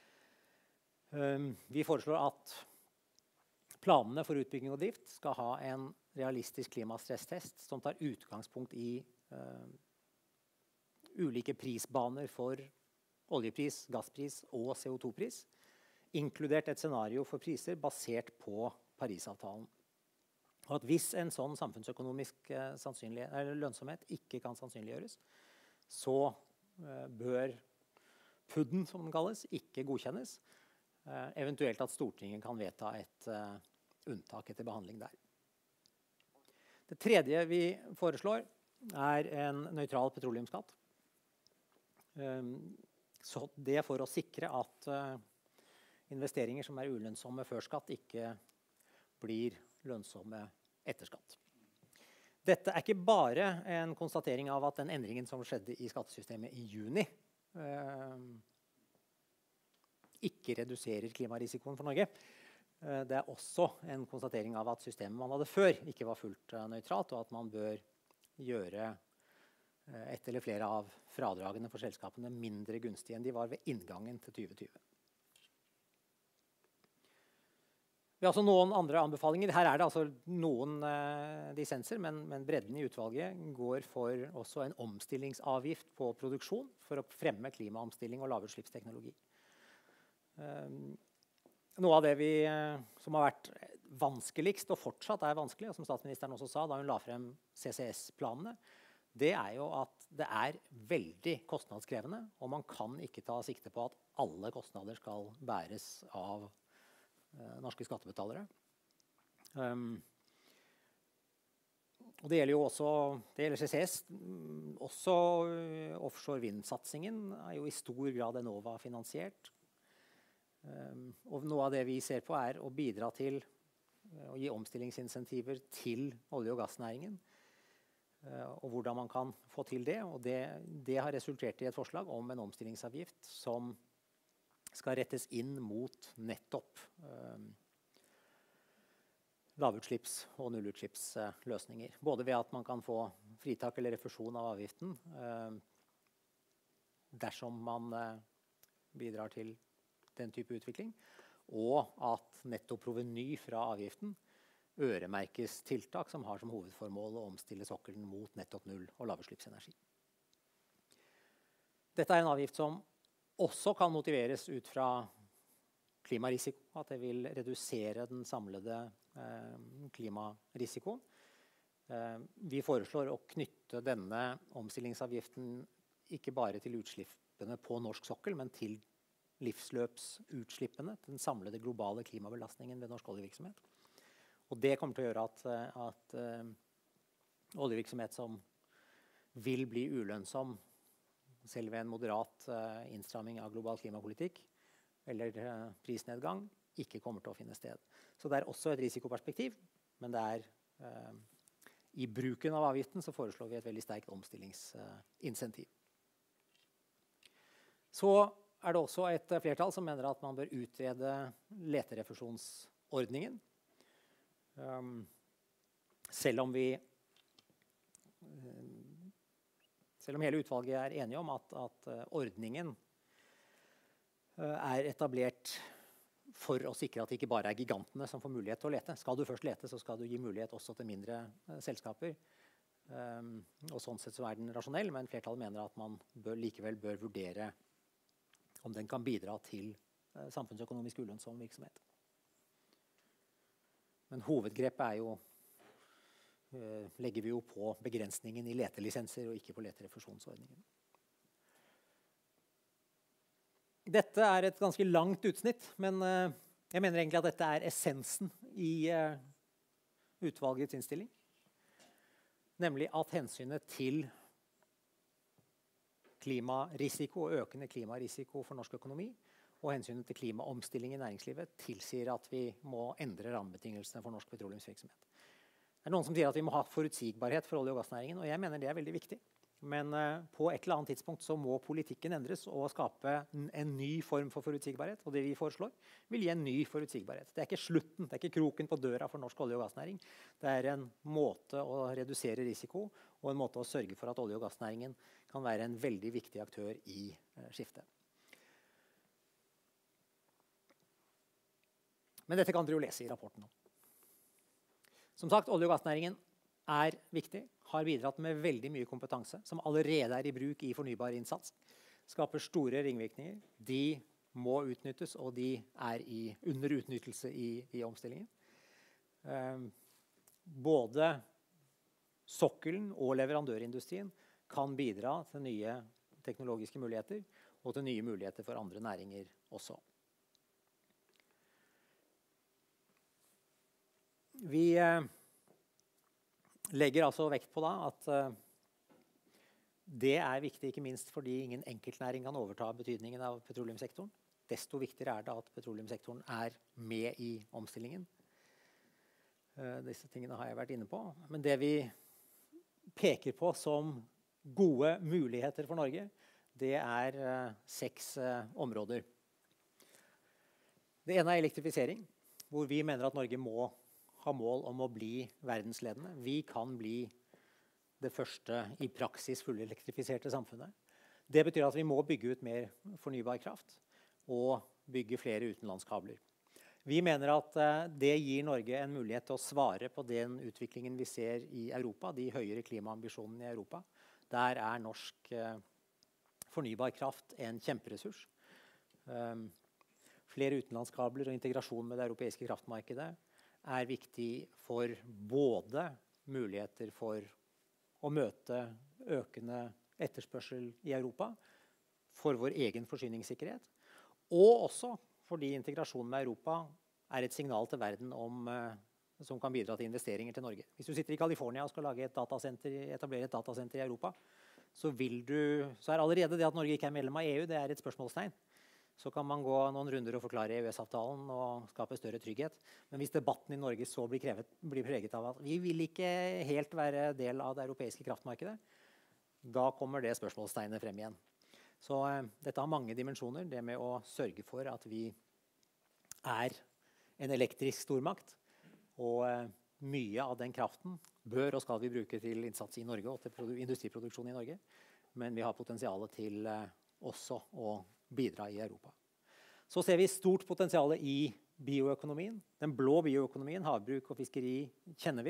Vi foreslår at planene for utbygging og drift skal ha en realistisk klimastresstest som tar utgangspunkt i ulike prisbaner for oljepris, gasspris og CO2-pris, inkludert et scenario for priser basert på Parisavtalen. Og at hvis en sånn samfunnsøkonomisk lønnsomhet ikke kan sannsynliggjøres, så bør PUD-en, som den kalles, ikke godkjennes. Eventuelt at Stortinget kan vedta et unntak etter behandling der. Det tredje vi foreslår en nøytral petroleumsskatt. Så det for å sikre at investeringer som ulønnsomme før skatt ikke blir lønnsomme etter skatt. Dette ikke bare en konstatering av at den endringen som skjedde i skattesystemet i juni ikke reduserer klimarisikoen for Norge. Det også en konstatering av at systemet man hadde før ikke var fullt nøytralt, og at man bør gjøre et eller flere av fradragene for selskapene mindre gunstige enn de var ved inngangen til 2020. Vi har også noen andre anbefalinger. Her det altså noen dissenser, men bredden i utvalget går for også en omstillingsavgift på produksjon for å fremme klimaomstilling og lavutslippsteknologi. Noe av det som har vært vanskeligst og fortsatt vanskelig, og som statsministeren også sa da hun la frem CCS-planene, det jo at det veldig kostnadskrevende, og man kan ikke ta sikte på at alle kostnader skal bæres av norske skattebetalere. Og det gjelder jo også, det gjelder CCS, også offshore vindsatsingen jo i stor grad Enova finansiert. Og noe av det vi ser på å bidra til å gi omstillingsinsentiver til olje- og gassnæringen, og hvordan man kan få til det. Og det har resultert i et forslag om en omstillingsavgift som skal rettes inn mot nettopp lavutslipps- og nullutslippsløsninger. Både ved at man kan få fritak eller refusjon av avgiften dersom man bidrar til den type utvikling, og at netto proveny fra avgiften øremerkes tiltak som har som hovedformål å omstille sokkelen mot nettopp null- og lavutslippsenergi. Dette en avgift som også kan motiveres ut fra klimarisiko, at det vil redusere den samlede klimarisikoen. Vi foreslår å knytte denne omstillingsavgiften ikke bare til utslippene på norsk sokkel, men til livsløpsutslippene, den samlede globale klimabelastningen ved norsk oljevirksomhet. Og det kommer til å gjøre at oljevirksomhet som vil bli ulønnsom selv ved en moderat innstramming av global klimapolitikk eller prisnedgang, ikke kommer til å finne sted. Så det også et risikoperspektiv, men det i bruken av avgiften så foreslår vi et veldig sterkt omstillingsinsentiv. Så det også et flertall som mener at man bør utrede leterefusjonsordningen. Selv om hele utvalget er enige om at ordningen er etablert for å sikre at det ikke bare er gigantene som får mulighet til å lete. Skal du først lete, så skal du gi mulighet også til mindre selskaper. Og sånn sett så er den rasjonell, men flertallet mener at man likevel bør vurdere om den kan bidra til samfunnsøkonomisk ulønnsom virksomhet. Men hovedgrepet legger vi jo på begrensningen i letelisenser og ikke på leterefusjonsordningen. Dette er et ganske langt utsnitt, men jeg mener egentlig at dette er essensen i utvalgets innstilling. Nemlig at hensynet til klimarisiko og økende klimarisiko for norsk økonomi og hensynet til klimaomstilling i næringslivet tilsier at vi må endre rammebetingelsene for norsk petroleumsvirksomhet. Det er noen som sier at vi må ha forutsigbarhet for olje- og gassnæringen, og jeg mener det er veldig viktig. Men på et eller annet tidspunkt så må politikken endres og skape en ny form for forutsigbarhet. Og det vi foreslår vil gi en ny forutsigbarhet. Det er ikke slutten, det er ikke kroken på døra for norsk olje- og gassnæring. Det er en måte å redusere risiko og en måte å sørge for at olje- og gassnæringen kan være en veldig viktig aktør i skiftet. Men dette kan dere jo lese i rapporten. Som sagt, olje- og gassnæringen er viktig, har bidratt med veldig mye kompetanse som allerede er i bruk i fornybar innsats, skaper store ringvirkninger. De må utnyttes, og de er under utnyttelse i omstillingen. Både sokkelen og leverandørindustrien kan bidra til nye teknologiske muligheter og til nye muligheter for andre næringer også. Vi legger altså vekt på at det er viktig, ikke minst fordi ingen enkeltnæring kan overta betydningen av petroleumssektoren. Desto viktigere er det at petroleumssektoren er med i omstillingen. Disse tingene har jeg vært inne på. Men det vi peker på som gode muligheter for Norge, det er 6 områder. Det ene er elektrifisering, hvor vi mener at Norge må ha mål om å bli verdensledende. Vi kan bli det første i praksis fullelektrifiserte samfunnet. Det betyr at vi må bygge ut mer fornybar kraft og bygge flere utenlandskabler. Vi mener at det gir Norge en mulighet til å svare på den utviklingen vi ser i Europa, de høyere klimaambisjonene i Europa. Der er norsk fornybar kraft en kjemperessurs. Flere utenlandskabler og integrasjon med det europeiske kraftmarkedet er viktig for både muligheter for å møte økende etterspørsel i Europa, for vår egen forsyningssikkerhet, og også fordi integrasjonen med Europa er et signal til verden som kan bidra til investeringer til Norge. Hvis du sitter i California og skal etablere et datasenter i Europa, så er allerede det at Norge ikke er medlem av EU, det er et spørsmålstegn. Så kan man gå noen runder og forklare EØS-avtalen og skape større trygghet. Men hvis debatten i Norge så blir preget av at vi vil ikke helt være del av det europeiske kraftmarkedet, da kommer det spørsmålstegnet frem igjen. Så dette har mange dimensjoner, det med å sørge for at vi er en elektrisk stormakt. Og mye av den kraften bør og skal vi bruke til innsats i Norge og til industriproduksjon i Norge. Men vi har potensialet til også å bidra i Europa. Så ser vi stort potensial i bioøkonomien. Den blå bioøkonomien, havbruk og fiskeri, kjenner vi.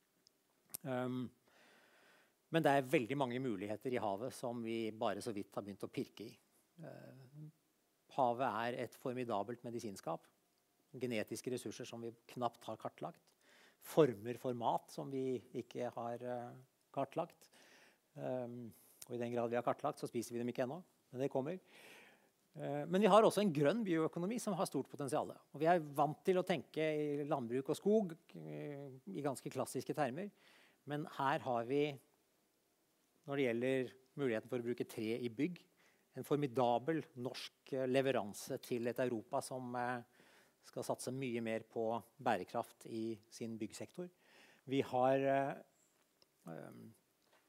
Men det er veldig mange muligheter i havet som vi bare så vidt har begynt å pirke i. Havet er et formidabelt medisinskap. Genetiske ressurser som vi knapt har kartlagt. Former for mat som vi ikke har kartlagt. Og i den grad vi har kartlagt, så spiser vi dem ikke ennå. Men det kommer. Men vi har også en grønn bioøkonomi som har stort potensial. Og vi er vant til å tenke i landbruk og skog i ganske klassiske termer. Men her har vi, når det gjelder muligheten for å bruke tre i bygg, en formidabel norsk leveranse til et Europa som skal satse mye mer på bærekraft i sin byggsektor. Vi har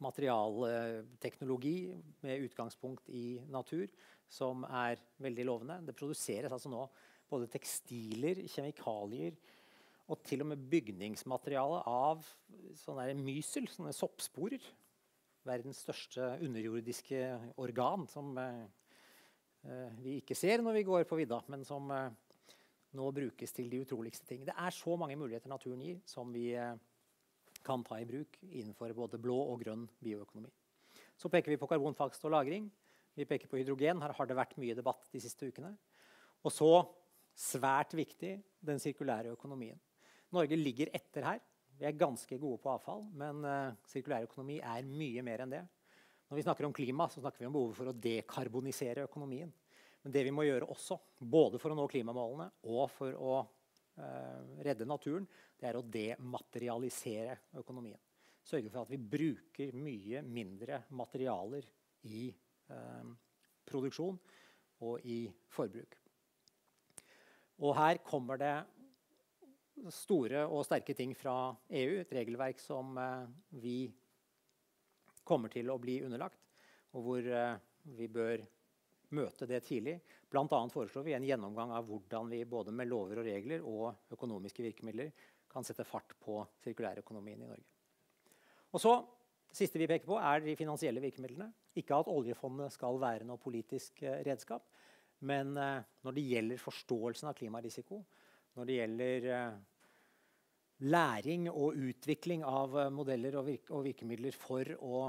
materialteknologi med utgangspunkt i natur, som veldig lovende. Det produseres altså nå både tekstiler, kjemikalier og til og med bygningsmateriale av sånne mysel, sånne soppsporer. Verdens største underjordiske organ som vi ikke ser når vi går på vidda, men som nå brukes til de utroligste ting. Det så mange muligheter naturen gir som vi kan ta i bruk innenfor både blå og grønn bioøkonomi. Så peker vi på karbonfangst og lagring. Vi peker på hydrogen. Her har det vært mye debatt de siste ukene. Og så, svært viktig, den sirkulære økonomien. Norge ligger etter her. Vi ganske gode på avfall, men sirkulær økonomi mye mer enn det. Når vi snakker om klima, så snakker vi om behovet for å dekarbonisere økonomien. Men det vi må gjøre også, både for å nå klimamålene og for å redde naturen, det å dematerialisere økonomien. Sørge for at vi bruker mye mindre materialer i produksjon og i forbruk. Og her kommer det store og sterke ting fra EU, et regelverk som vi kommer til å bli underlagt, og hvor vi bør møte det tidlig. Blant annet foreslår vi en gjennomgang av hvordan vi både med lover og regler og økonomiske virkemidler kan sette fart på sirkulærøkonomien i Norge. Og så, det siste vi peker på de finansielle virkemidlene. Ikke at oljefondet skal være noe politisk redskap, men når det gjelder forståelsen av klimarisiko, når det gjelder læring og utvikling av modeller og virkemidler for å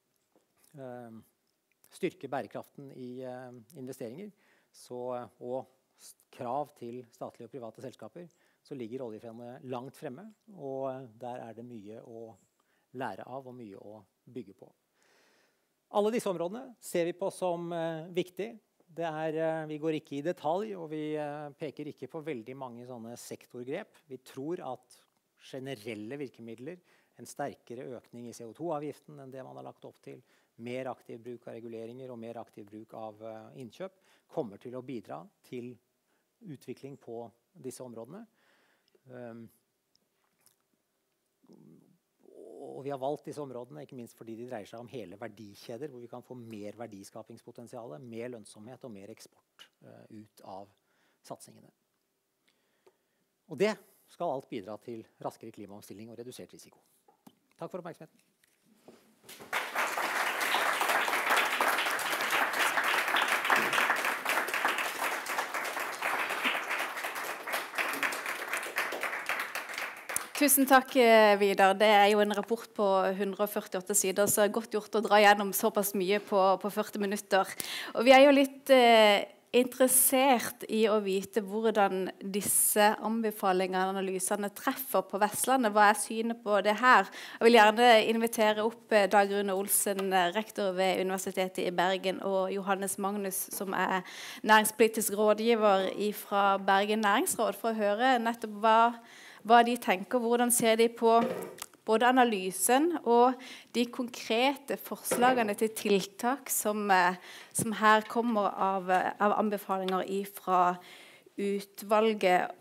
styrke bærekraften i investeringer, og krav til statlige og private selskaper, så ligger oljefondet langt fremme, og der det mye å lære av og mye å bygge på. Alle disse områdene ser vi på som viktig. Vi går ikke i detalj, og vi peker ikke på veldig mange sånne sektorgrep. Vi tror at generelle virkemidler, en sterkere økning i CO2-avgiften enn det man har lagt opp til, mer aktiv bruk av reguleringer og mer aktiv bruk av innkjøp, kommer til å bidra til utvikling på disse områdene. Og vi har valgt disse områdene, ikke minst fordi de dreier seg om hele verdikjeder, hvor vi kan få mer verdiskapingspotensial, mer lønnsomhet og mer eksport ut av satsingene. Og det skal alt bidra til raskere klimaomstilling og redusert risiko. Takk for oppmerksomheten. Tusen takk, Vidar. Det jo en rapport på 148 sider, så godt gjort å dra gjennom såpass mye på 40 minutter. Og vi jo litt interessert i å vite hvordan disse anbefalingene og analysene treffer på Vestlandet. Hva synet på det her? Jeg vil gjerne invitere opp Dag Rune Olsen, rektor ved Universitetet i Bergen, og Johannes Magnus, som næringspolitisk rådgiver fra Bergen Næringsråd, for å høre nettopp hva de tenker, hvordan ser de på både analysen og de konkrete forslagene til tiltak som her kommer av anbefalinger fra utvalget.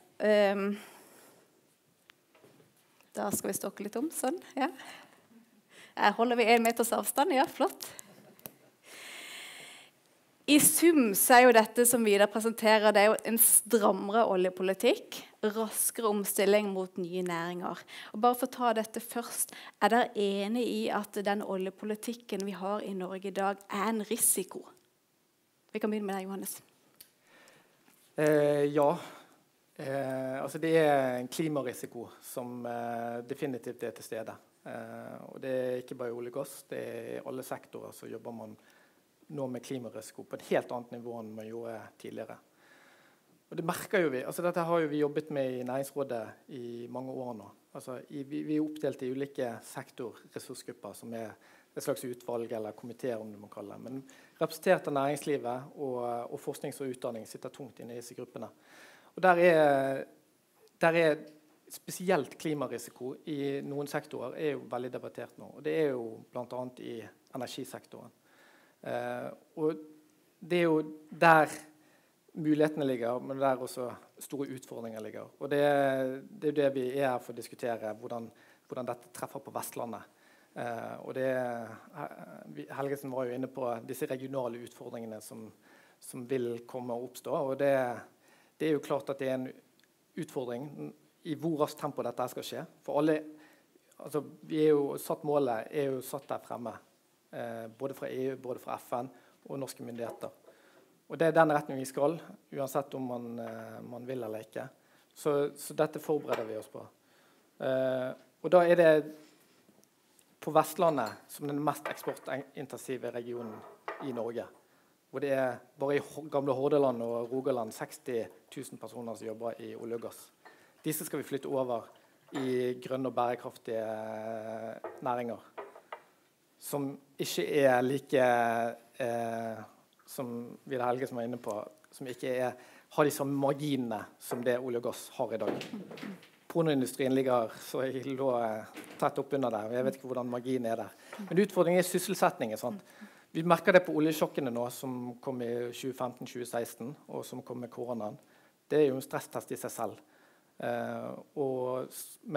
Da skal vi stokke litt om, sånn, ja. Her holder vi 1 meters avstand, ja, flott. I sum så jo dette som Vidar presenterer, det jo en strammere oljepolitikk, raskere omstilling mot nye næringer. Og bare for å ta dette først, dere enig i at den oljepolitikken vi har i Norge i dag en risiko? Vi kan begynne med deg, Johannes. Ja. Altså det en klimarisiko som definitivt til stede. Og det ikke bare i olje og gass, det i alle sektorer så jobber man nå med klimarisiko på et helt annet nivå enn man gjorde tidligere. Og det merker jo vi. Altså dette har jo vi jobbet med i Næringsrådet i mange år nå. Altså vi oppdelt i ulike sektorressursgrupper som et slags utvalg eller komiteer, om du må kalle det. Men representert av næringslivet og forsknings- og utdanning sitter tungt inne i disse gruppene. Og der spesielt klimarisiko i noen sektorer jo veldig debattert nå. Og det jo blant annet i energisektoren. Og det jo der mulighetene ligger, men der også store utfordringer ligger. Og det jo det vi her for å diskutere, hvordan dette treffer på Vestlandet. Og Helgesen var jo inne på disse regionale utfordringene som vil komme å oppstå. Og det er jo klart at det er en utfordring i hvor raskt tempo dette skal skje. For alle, altså målet er jo satt der fremme, både fra EU, både fra FN og norske myndigheter. Og det er den retningen vi skal, uansett om man vil eller ikke. Så dette forbereder vi oss på. Og da er det på Vestlandet, som den mest eksportintensive regionen i Norge, hvor det er bare i gamle Hordaland og Rogaland 60 000 personer som jobber i olje og gass. Disse skal vi flytte over i grønne og bærekraftige næringer, som ikke er like, som Vidar Helgesen var inne på, som ikke har de samme marginene som det olje og gass har i dag. Pornoindustrien ligger så jeg lå tett opp under der. Jeg vet ikke hvordan marginen er der. Men utfordringen er sysselsetningen. Sant? Vi merker det på oljesjokkene nå, som kom i 2015-2016, og som kom med koronaen. Det er jo en stresstest i seg selv. Og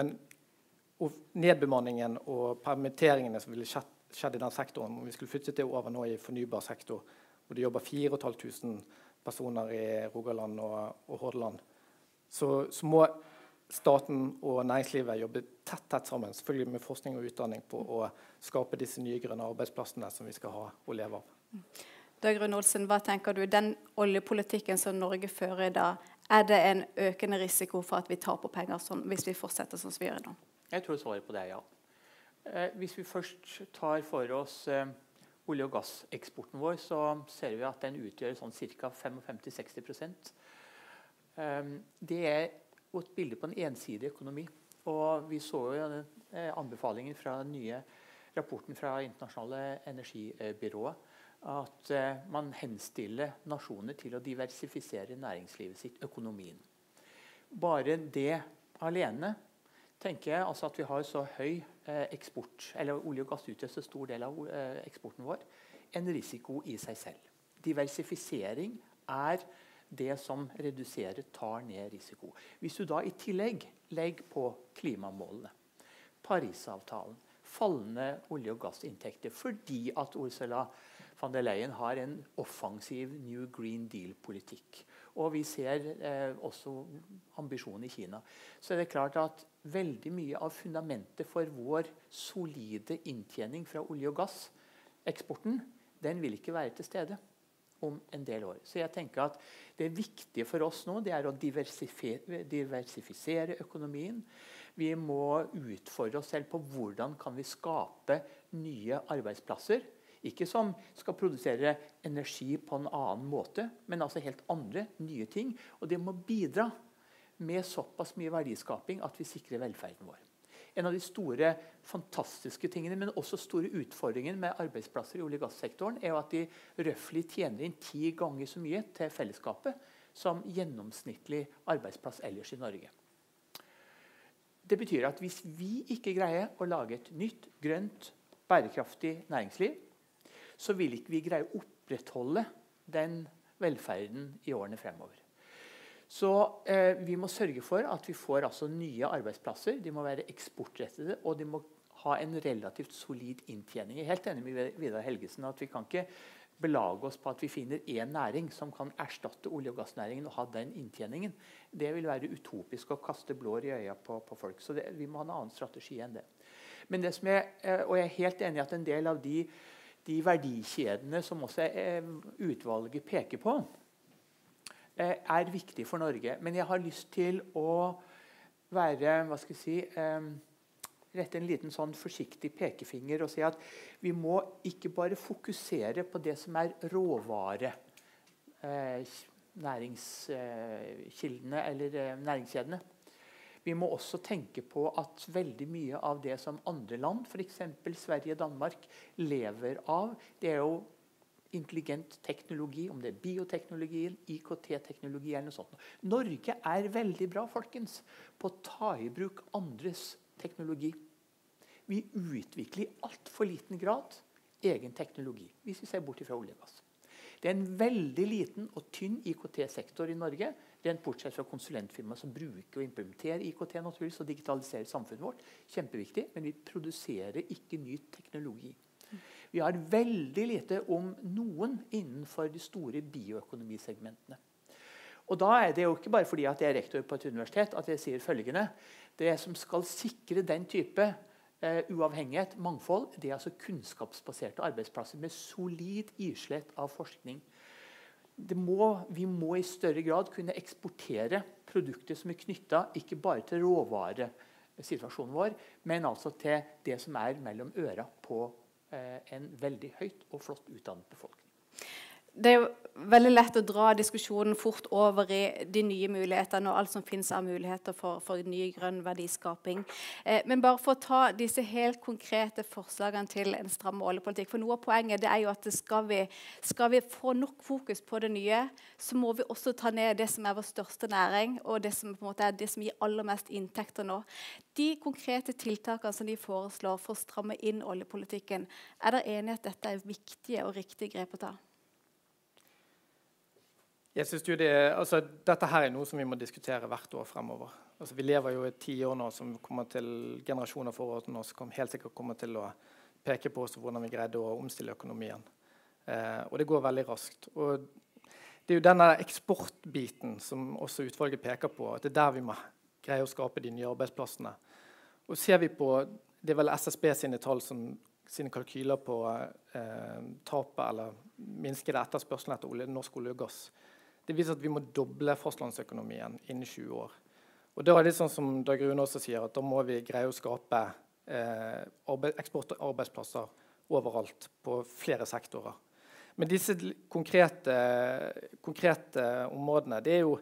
nedbemanningen og permitteringene som ville skjedd i den sektoren, om vi skulle flytte det over nå i fornybar sektor, hvor det jobber 4.500 personer i Rogaland og Hordaland, så må staten og næringslivet jobber tett sammen, selvfølgelig med forskning og utdanning, på å skape disse nye grønne arbeidsplassene som vi skal ha og leve av. Dagrun Olsen, hva tenker du? Den oljepolitikken som Norge fører i dag, er det en økende risiko for at vi taper penger hvis vi fortsetter sånn som vi gjør nå? Jeg tror svaret på det er ja. Hvis vi først tar for oss olje- og gasseksporten vår, så ser vi at den utgjør sånn ca. 55-60%. Det er et bilde på en ensidig økonomi. Og vi så jo anbefalingen fra den nye rapporten fra Internasjonale energibyrået, at man henstiller nasjoner til å diversifisere næringslivet sitt, økonomien. Bare det alene tenker jeg altså at vi har så høy eksport, eller olje og gass utgjør så stor del av eksporten vår, en risiko i seg selv. Diversifisering er det som reduserer, tar ned risiko. Hvis du da i tillegg legger på klimamålene, Parisavtalen, fallende olje- og gassinntekter, fordi at Ursula von der Leyen har en offensiv New Green Deal-politikk, og vi ser også ambisjonen i Kina, så er det klart at veldig mye av fundamentet for vår solide inntjening fra olje- og gasseksporten, den vil ikke være til stede om en del år. Så jeg tenker at det viktige for oss nå, det er å diversifisere økonomien. Vi må utfordre oss selv på hvordan kan vi skape nye arbeidsplasser, ikke som skal produsere energi på en annen måte, men altså helt andre, nye ting. Og det må bidra med såpass mye verdiskaping at vi sikrer velferden vår. En av de store, fantastiske tingene, men også store utfordringene med arbeidsplasser i olje- og gassektoren, er jo at de røftlig tjener inn 10 ganger så mye til fellesskapet som gjennomsnittlig arbeidsplass ellers i Norge. Det betyr at hvis vi ikke greier å lage et nytt, grønt, bærekraftig næringsliv, så vil ikke vi greie å opprettholde den velferden i årene fremover. Så vi må sørge for at vi får altså nye arbeidsplasser. De må være eksportrettede, og de må ha en relativt solid inntjening. Jeg er helt enig med Vidar Helgesen at vi kan ikke belage oss på at vi finner en næring som kan erstatte olje- og gassnæringen og ha den inntjeningen. Det vil være utopisk å kaste blår i øya på folk. Så vi må ha en annen strategi enn det. Men det som og jeg er helt enig i at en del av de verdikjedene som også utvalget peker på, er viktig for Norge. Men jeg har lyst til å være, rette en liten sånn forsiktig pekefinger og si at vi må ikke bare fokusere på det som er råvare, næringskildene eller næringskjedene. Vi må også tenke på at veldig mye av det som andre land, for eksempel Sverige og Danmark, lever av, det er jo intelligent teknologi, om det er bioteknologien, IKT-teknologi eller noe sånt. Norge er veldig bra, folkens, på å ta i bruk andres teknologi. Vi utvikler i alt for liten grad egen teknologi, hvis vi ser bort fra olje og gass. Det er en veldig liten og tynn IKT-sektor i Norge. rent bortsett fra konsulentfirmaer som bruker og implementerer IKT naturligvis, og digitaliserer samfunnet vårt. Kjempeviktig, men vi produserer ikke ny teknologi. Vi har veldig lite om noen innenfor de store bioøkonomisegmentene. Og da er det jo ikke bare fordi at jeg er rektor på et universitet at jeg sier følgende. Det som skal sikre den type uavhengighet, mangfold, det er altså kunnskapsbaserte arbeidsplasser med solid islett av forskning. Vi må i større grad kunne eksportere produkter som er knyttet ikke bare til råvaresituasjonen vår, men altså til det som er mellom øra på en veldig høyt og flott utdannet befolkning. Det er jo veldig lett å dra diskusjonen fort over i de nye mulighetene og alt som finnes av muligheter for ny grønn verdiskaping. Men bare for å ta disse helt konkrete forslagene til en stram oljepolitikk, for noe av poenget det er jo at skal vi få nok fokus på det nye, så må vi også ta ned det som er vår største næring, og det som på en måte er det som gir aller mest inntekter nå. De konkrete tiltakene som de foreslår for å stramme inn oljepolitikken, er dere enige at dette er viktige og riktige grep å ta? Jeg synes jo dette her er noe som vi må diskutere hvert år fremover. Altså, vi lever jo i 10 år nå som kommer til generasjoner for oss som helt sikkert kommer til å peke på oss hvordan vi greide å omstille økonomien. Og det går veldig raskt. Og det er jo denne eksportbiten som også utvalget peker på, at det er der vi må greie å skape de nye arbeidsplassene. Og ser vi på, det er vel SSB sine tall sine kalkyler på tapet eller minskede etterspørselen etter norsk olje og gass. Det viser at vi må doble fastlandsøkonomien innen 20 år. Og da er det sånn som Dag Rune også sier, at da må vi greie å skape eksport- og arbeidsplasser overalt på flere sektorer. Men disse konkrete områdene, det er jo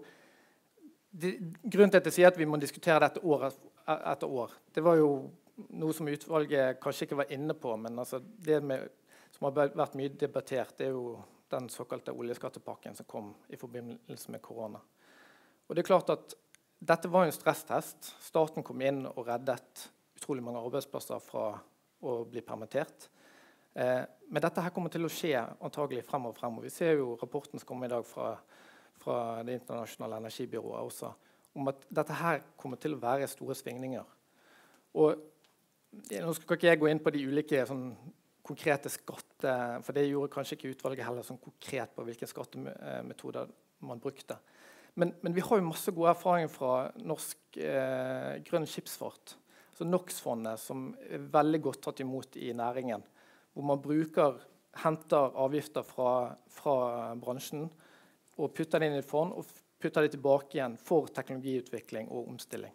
grunnen til at jeg sier at vi må diskutere dette år etter år. Det var jo noe som utvalget kanskje ikke var inne på, men altså som har vært mye debattert, det er jo den såkalte oljeskattepakken som kom i forbindelse med korona. Og det er klart at dette var en stresstest. Staten kom inn og reddet utrolig mange arbeidsplasser fra å bli permittert. Men dette her kommer til å skje antagelig fremover. Vi ser jo rapporten som kommer i dag fra det internasjonale energibyrået også, om at dette her kommer til å være store svingninger. Og nå skal ikke jeg gå inn på de ulike konkrete for det gjorde kanskje ikke utvalget heller sånn konkret på hvilke skattemetoder man brukte. Men vi har jo masse gode erfaringer fra norsk grønn skipsfart. Så NOx-fondet som er veldig godt tatt imot i næringen, hvor man henter avgifter fra bransjen og putter det inn i et fond og putter det tilbake igjen for teknologiutvikling og omstilling.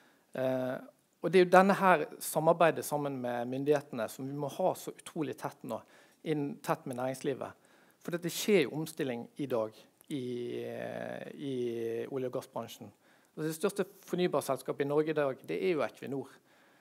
Og det er jo denne her samarbeidet sammen med myndighetene som vi må ha så utrolig tett nå, tett med næringslivet. For det skjer jo omstilling i dag i olje- og gassbransjen. Og det største fornybarselskapet i Norge i dag, det er jo Equinor.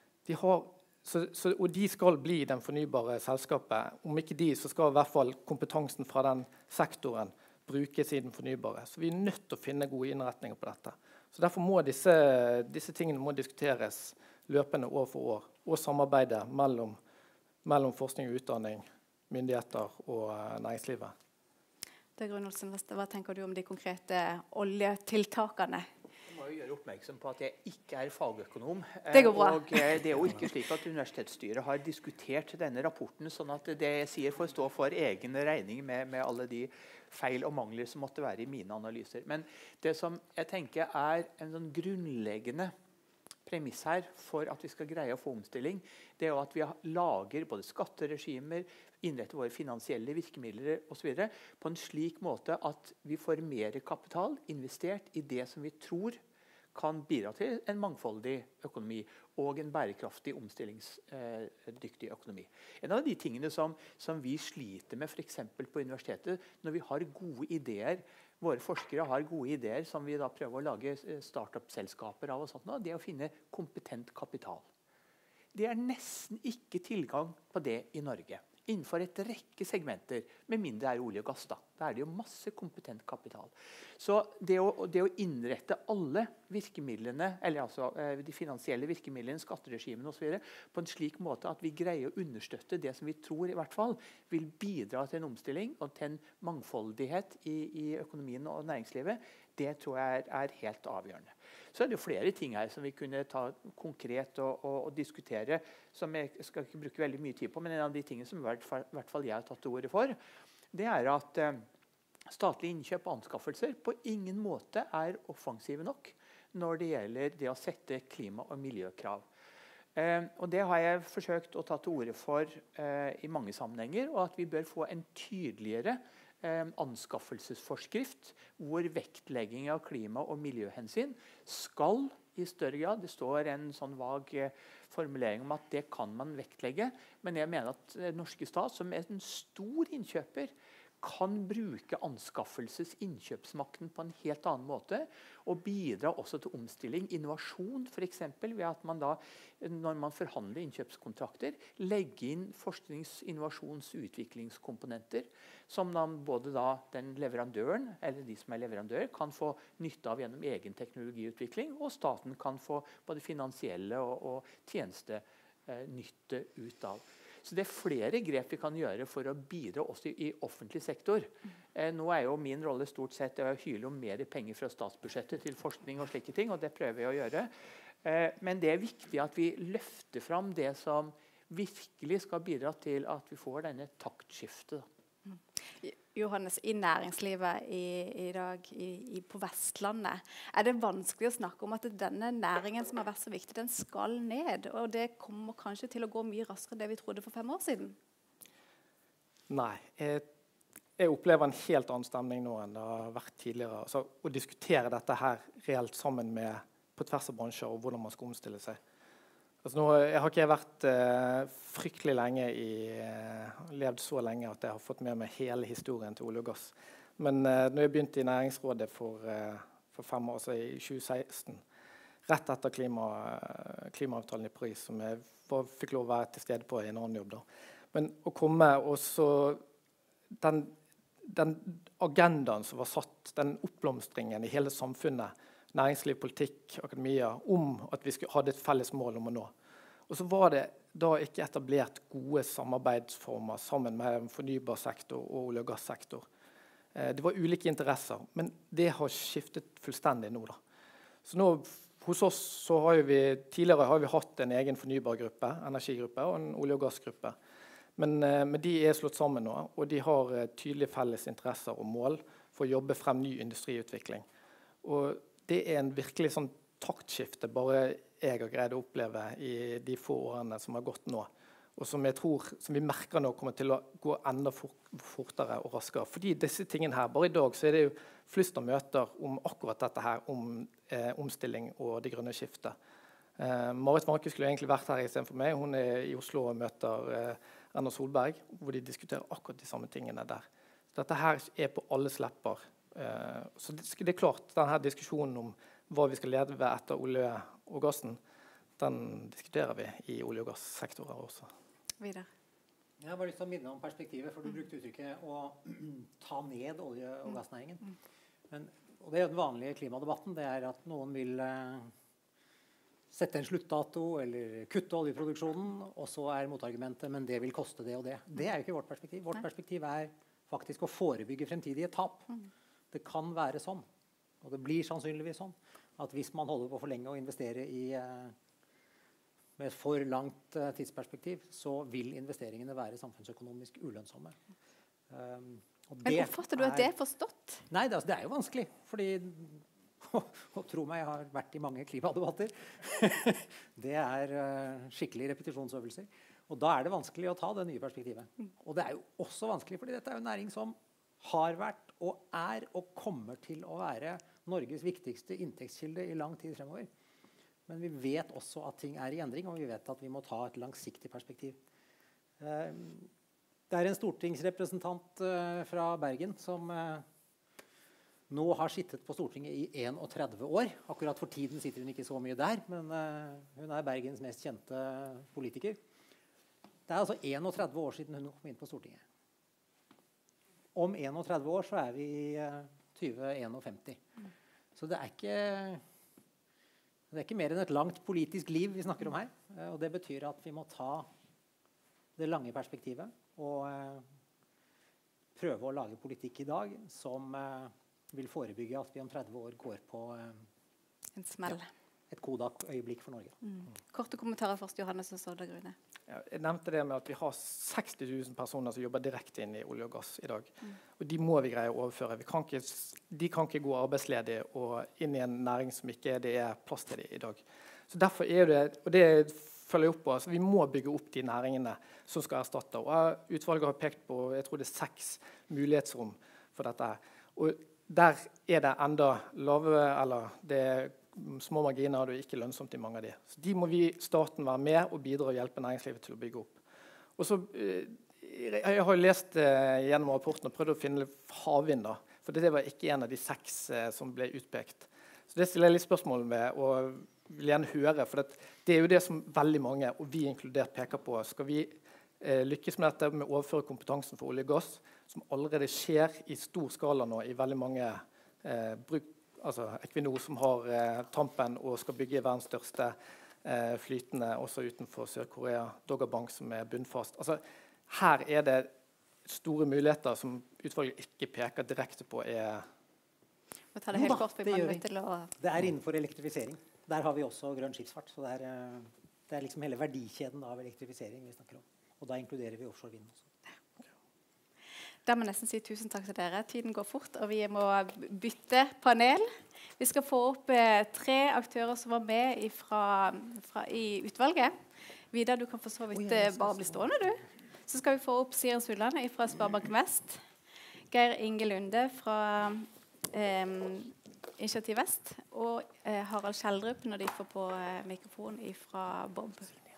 Og de skal bli den fornybare selskapet. Om ikke de, så skal i hvert fall kompetansen fra den sektoren brukes i den fornybare. Så vi er nødt til å finne gode innretninger på dette. Så derfor må disse tingene må diskuteres løpende år for år, og samarbeide mellom forskning og utdanning, myndigheter og næringslivet. Dag Rune Olsen, hva tenker du om de konkrete oljetiltakene? Jeg må jo gjøre oppmerksom på at jeg ikke er fagøkonom. Det går bra. Og det er jo ikke slik at universitetsstyret har diskutert denne rapporten, sånn at det jeg sier får stå for egen regning med alle de feil og mangler som måtte være i mine analyser. Men det som jeg tenker er en sånn grunnleggende premiss her for at vi skal greie å få omstilling, det er jo at vi lager både skatteregimer, innretter våre finansielle virkemidler og så videre, på en slik måte at vi får mer kapital investert i det som vi tror kan bidra til en mangfoldig økonomi og en bærekraftig, omstillingsdyktig økonomi. En av de tingene som vi sliter med for eksempel på universitetet, når vi har gode ideer, våre forskere har gode ideer som vi da prøver å lage startup-selskaper av og sånt, det er å finne kompetent kapital. Det er nesten ikke tilgang på det i Norge. Innenfor et rekke segmenter, med mindre det er olje og gass. Da er det jo masse kompetent kapital. Så det å innrette alle virkemidlene, eller altså de finansielle virkemidlene, skatteregimene og så videre, på en slik måte at vi greier å understøtte det som vi tror i hvert fall vil bidra til en omstilling og til en mangfoldighet i økonomien og næringslivet, Det tror jeg er helt avgjørende. Så det jo flere ting her som vi kunne ta konkret og diskutere, som jeg skal ikke bruke veldig mye tid på, men en av de tingene som i hvert fall jeg har tatt til orde for, det at statlige innkjøp og anskaffelser på ingen måte offensive nok når det gjelder det å sette klima- og miljøkrav. Og det har jeg forsøkt å ta til orde for i mange sammenhenger, og at vi bør få en tydeligere anskaffelsesforskrift hvor vektlegging av klima- og miljøhensyn skal i større grad, det står en sånn vag formulering om at det kan man vektlegge, men jeg mener at norske stat som en stor innkjøper kan bruke innkjøpsmakten på en helt annen måte, og bidra også til omstilling, innovasjon for eksempel, ved at man da, når man forhandler innkjøpskontrakter, legger inn forsknings-, innovasjons- og utviklingskomponenter, som både da den leverandøren, eller de som leverandør, kan få nytte av gjennom egen teknologiutvikling, og staten kan få både finansielle og tjenestenytte ut av. Så det flere grep vi kan gjøre for å bidra også i offentlig sektor. Nå jo min rolle stort sett å hyle om mer penger fra statsbudsjettet til forskning og slike ting, og det prøver vi å gjøre. Men det viktig at vi løfter fram det som virkelig skal bidra til at vi får denne taktskiftet. Johannes, i næringslivet i dag på Vestlandet, det vanskelig å snakke om at denne næringen som har vært så viktig, den skal ned, og det kommer kanskje til å gå mye raskere enn det vi trodde for 5 år siden? Nei, jeg opplever en helt annen stemning nå enn det har vært tidligere. Altså, å diskutere dette her reelt sammen på tvers av bransjer og hvordan man skal omstille seg. Altså nå, jeg har ikke vært fryktelig lenge levd så lenge at jeg har fått med meg hele historien til olje og gass. Men når jeg begynte i Næringsrådet for 5 år, altså i 2016, rett etter klimaavtalen i Paris, som jeg fikk lov å være til stede på i en annen jobb da. Men å komme og så den agendaen som var satt, den oppblomstringen i hele samfunnet, næringsliv, politikk, akademia, om at vi hadde et felles mål om å nå. Og så var det da ikke etablert gode samarbeidsformer sammen med fornybar sektor og olje- og gassektor. Det var ulike interesser, men det har skiftet fullstendig nå da. Så nå hos oss så tidligere har vi hatt en egen fornybargruppe, energigruppe og en olje- og gassgruppe. Men de slått sammen nå, og de har tydelige felles interesser og mål for å jobbe frem ny industriutvikling. Og det en virkelig sånn taktskifte bare jeg har greid å oppleve i de få årene som har gått nå, og som jeg tror, som vi merker nå kommer til å gå enda fortere og raskere. Fordi disse tingene her, bare i dag så det jo flust av møter om akkurat dette her, om omstilling og det grønne skiftet. Marit Marke skulle egentlig vært her i stedet for meg. Hun i Oslo og møter Erna Solberg, hvor de diskuterer akkurat de samme tingene der. Så dette her på alles lepper. Så det klart, denne diskusjonen om hva vi skal lede ved etter olje og gassen, den diskuterer vi i olje- og gassektorer også. Videre. Jeg har bare lyst til å minne om perspektivet, for du brukte uttrykket å ta ned olje- og gassnæringen. Og det den vanlige klimadebatten, det at noen vil sette en sluttdato eller kutte oljeproduksjonen, og så motargumentet, men det vil koste det og det. Det jo ikke vårt perspektiv. Vårt perspektiv faktisk å forebygge fremtidige tap. Det kan være sånn, og det blir sannsynligvis sånn, at hvis man holder på for lenge å investere med et for langt tidsperspektiv, så vil investeringene være samfunnsøkonomisk ulønnsomme. Men oppfatter du at det forstått? Nei, det jo vanskelig, fordi og tro meg, jeg har vært i mange klimadebatter. Det skikkelig repetisjonsøvelser. Og da det vanskelig å ta det nye perspektivet. Og det jo også vanskelig, fordi dette en næring som har vært og og kommer til å være Norges viktigste inntektskilde i lang tid fremover. Men vi vet også at ting i endring, og vi vet at vi må ta et langsiktig perspektiv. Det en stortingsrepresentant fra Bergen som nå har sittet på Stortinget i 31 år. Akkurat for tiden sitter hun ikke så mye der, men hun Bergens mest kjente politiker. Det altså 31 år siden hun kom inn på Stortinget. Om 31 år så vi i 2051. Så det ikke mer enn et langt politisk liv vi snakker om her. Og det betyr at vi må ta det lange perspektivet og prøve å lage politikk i dag som vil forebygge at vi om 30 år går på En smell. et Kodak-øyeblikk for Norge. Korte kommentarer først, Johannes og så Oddvar Grune. Ja, jeg nevnte det med at vi har 60 000 personer som jobber direkte inn i olje og gass i dag. Og de må vi greie å overføre. De kan ikke gå arbeidsledige og inn i en næring som ikke det er plass til det i dag. Så derfor er det, og det følger jeg opp på, altså vi må bygge opp de næringene som skal erstatte. Og utvalget har pekt på, jeg tror det er 6 mulighetsrom for dette. Og der er det enda lave, eller det er små marginer, og det er ikke lønnsomt i mange av de. Så de må staten være med og bidra og hjelpe næringslivet til å bygge opp. Og så, jeg har lest gjennom rapporten og prøvd å finne havvind da, for det var ikke en av de 6 som ble utpekt. Så det stiller jeg litt spørsmål med, og vil gjerne høre, for det er jo det som veldig mange, og vi inkludert, peker på. Skal vi lykkes med dette, med å overføre kompetansen for olje og gass, som allerede skjer i stor skala nå i veldig mange altså Equinor som har Tampen og skal bygge verdens største flytende også utenfor Sør-Korea, Dogger Bank som er bunnfast. Altså, her er det store muligheter som utvalget ikke peker direkte på. Det er innenfor elektrifisering. Der har vi også grønn skipsfart. Så det er liksom hele verdikjeden av elektrifisering vi snakker om. Og da inkluderer vi offshore vind også. Da må jeg nesten si tusen takk til dere. Tiden går fort, og vi må bytte panel. Vi skal få opp 3 aktører som var med i utvalget. Vidar, du kan for så vidt bare bli stående, du. Så skal vi få opp Siren Sulland fra Sparebanken Vest, Geir Inge Lunde fra Initiativ Vest, og Harald Kjeldrup når de får på mikrofon fra Bob.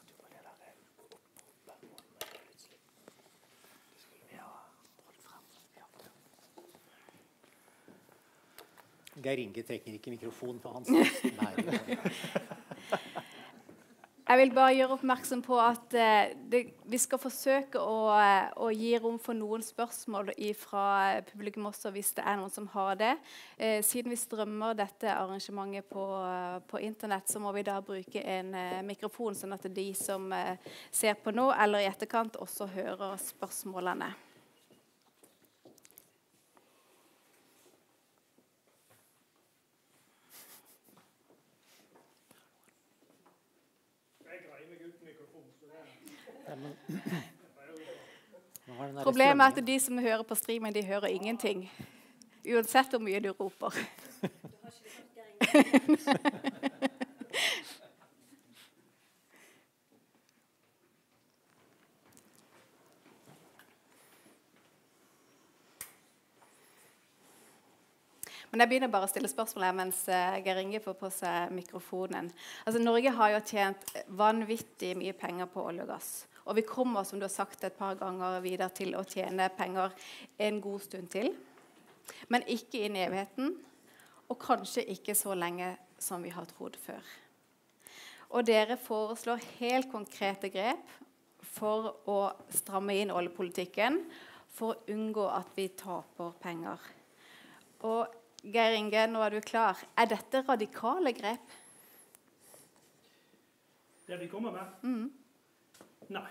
Geir Inge trekker ikke mikrofon på hans. Jeg vil bare gjøre oppmerksom på at vi skal forsøke å gi rom for noen spørsmål fra publikum også, hvis det er noen som har det. Siden vi strømmer dette arrangementet på internett, så må vi da bruke en mikrofon, sånn at de som ser på nå eller i etterkant også hører spørsmålene. Problemet er at de som hører på streamen, de hører ingenting. Uansett hvor mye du roper. Men jeg begynner bare å stille spørsmål her mens Geir Inge får på seg mikrofonen. Altså, Norge har jo tjent vanvittig mye penger på olje og gass. Og vi kommer, som du har sagt et par ganger, videre til å tjene penger en god stund til. Men ikke inn i evigheten, og kanskje ikke så lenge som vi har trodd før. Og dere foreslår helt konkrete grep for å stramme inn oljepolitikken, for å unngå at vi taper penger. Og Geir Inge, nå er du klar. Er dette radikale grep? Det vi kommer med? Nei.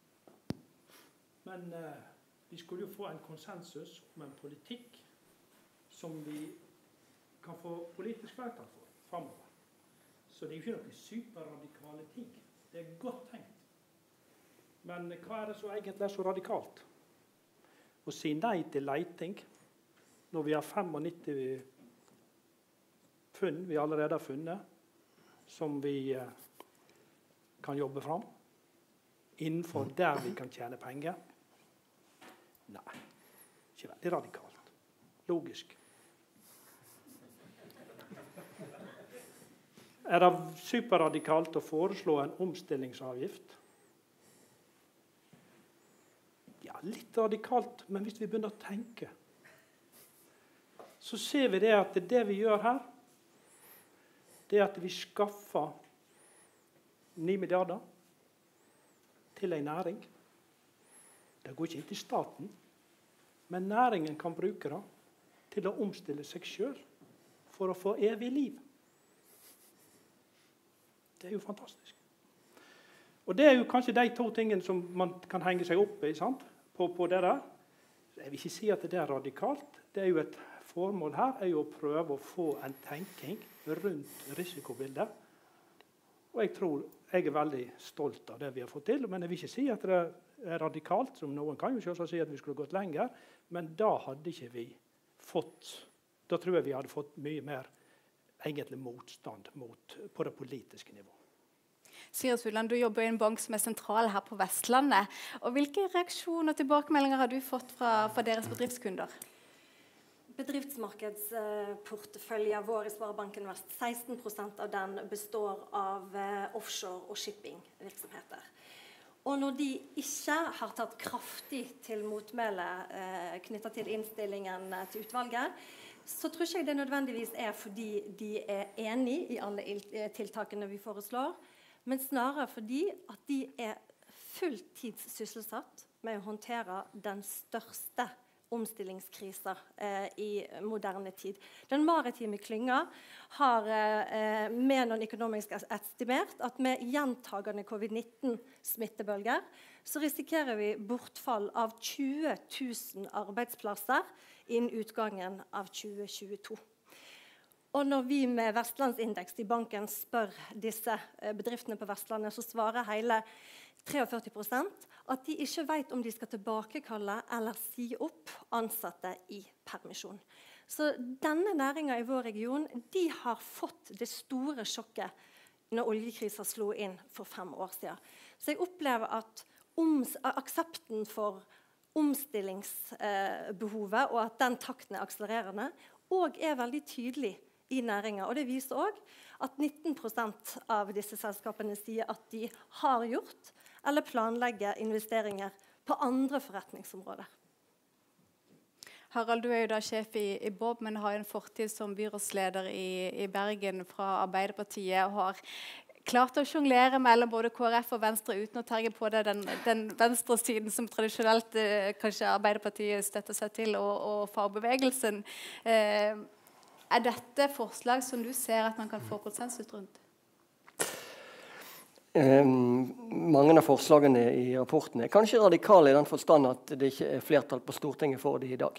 Men vi skulle jo få en konsensus om en politikk som vi kan få politisk flertall for fremover. Så det er jo ikke noen superradikale ting. Det er godt tenkt. Men hva er det som egentlig er så radikalt? Å si nei til leiting når vi har 95 funn vi allerede har funnet, som vi kan jobbe fram, innenfor der vi kan tjene penger. Nei, ikke veldig radikalt. Logisk. Er det superradikalt å foreslå en omstillingsavgift? Ja, litt radikalt, men hvis vi begynner å tenke, så ser vi det at det vi gjør her, det er at vi skaffer 9 milliarder til en næring. Det går ikke inn til staten, men næringen kan bruke det til å omstille seg selv for å få evig liv. Det er jo fantastisk. Og det er jo kanskje de 2 tingene som man kan henge seg opp i, sant? På det der. Jeg vil ikke si at det er radikalt. Det er jo et formål her er jo å prøve å få en tenking rundt risikobildet. Og jeg er veldig stolt av det vi har fått til, men jeg vil ikke si at det er radikalt, som noen kan jo selvsagt si at vi skulle gått lenger, men da hadde ikke vi fått, da tror jeg vi hadde fått mye mer egentlig motstand på det politiske nivået. Siri Sulland, du jobber i en bank som er sentral her på Vestlandet. Og hvilke reaksjoner og tilbakemeldinger har du fått fra deres bedriftskunder? Bedriftsmarkedsporteføljen vår i Sparebanken Vest, 16% av den består av offshore- og shippingvirksomheter. Og når de ikke har tatt kraftig til motmæle knyttet til innstillingen til utvalget, så tror ikke jeg det nødvendigvis er fordi de er enige i alle tiltakene vi foreslår, men snarere fordi at de er fulltidssysselsatt med å håndtere den største omstillingskriser i moderne tid. Den maritime klynga har med noen økonomisk estimert at med gjentagende covid-19-smittebølger så risikerer vi bortfall av 20 000 arbeidsplasser innen utgangen av 2022. Og når vi med Vestlandsindeks i banken spør disse bedriftene på Vestlandet, så svarer hele 43% at de ikke vet om de skal tilbakekalle eller si opp ansatte i permisjon. Så denne næringen i vår region, de har fått det store sjokket når oljekrisen slo inn for 5 år siden. Så jeg opplever at aksepten for omstillingsbehovet og at den takten er akselererende, og er veldig tydelig i næringen. Og det viser også at 19% av disse selskapene sier at de har gjort eller planlegger investeringer på andre forretningsområder. Harald, du er jo da sjef i Bob, men har en fortid som byrådsleder i Bergen fra Arbeiderpartiet, og har klart å sjonglere mellom både KrF og Venstre uten å terge på det den venstre siden som tradisjonelt kanskje Arbeiderpartiet støtter seg til, og fagbevegelsen. Er dette forslag som du ser at man kan få konsensus rundt? Mange av forslagene i rapporten er kanskje radikale i den forstand at det ikke er flertall på Stortinget for det i dag.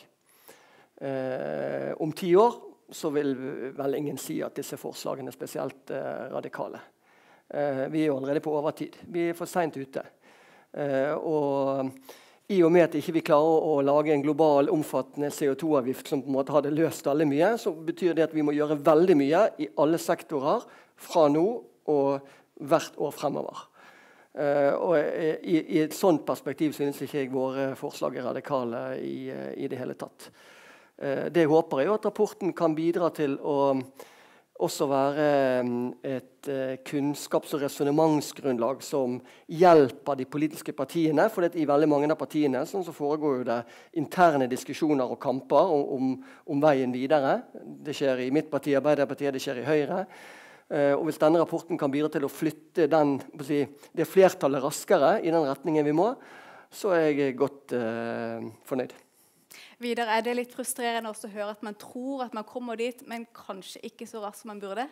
Om 10 år så vil vel ingen si at disse forslagene er spesielt radikale. Vi er jo allerede på overtid. Vi er for sent ute. Og i og med at ikke vi klarer å lage en global, omfattende CO2-avgift som på en måte hadde løst alle mye, så betyr det at vi må gjøre veldig mye i alle sektorer fra nå og hvert år fremover. Og i et sånt perspektiv synes ikke jeg våre forslag er radikale i det hele tatt. Det jeg håper er jo at rapporten kan bidra til å også være et kunnskaps- og resonementsgrunnlag som hjelper de politiske partiene, for i veldig mange av partiene så foregår jo det interne diskusjoner og kamper om veien videre. Det skjer i mitt parti, Arbeiderpartiet, det skjer i Høyre. Og hvis denne rapporten kan bidra til å flytte det flertallet raskere i den retningen vi må, så er jeg godt fornøyd. Videre, er det litt frustrerende også å høre at man tror at man kommer dit, men kanskje ikke så raskt som man burde?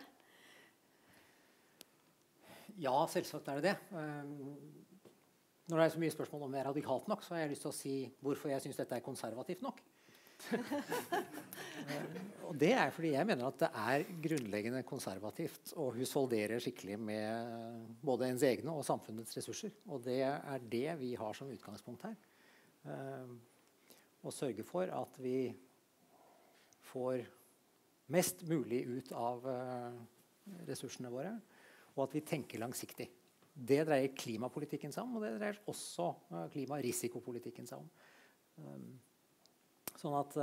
Ja, selvsagt er det det. Når det er så mye spørsmål om det er radikalt nok, så har jeg lyst til å si hvorfor jeg synes dette er konservativt nok. Og det er fordi jeg mener at det er grunnleggende konservativt å husholdere skikkelig med både ens egne og samfunnets ressurser. Og det er det vi har som utgangspunkt her. Og sørge for at vi får mest mulig ut av ressursene våre, og at vi tenker langsiktig. Det dreier klimapolitikken seg om, og det dreier også klimarisikopolitikken seg om. Sånn at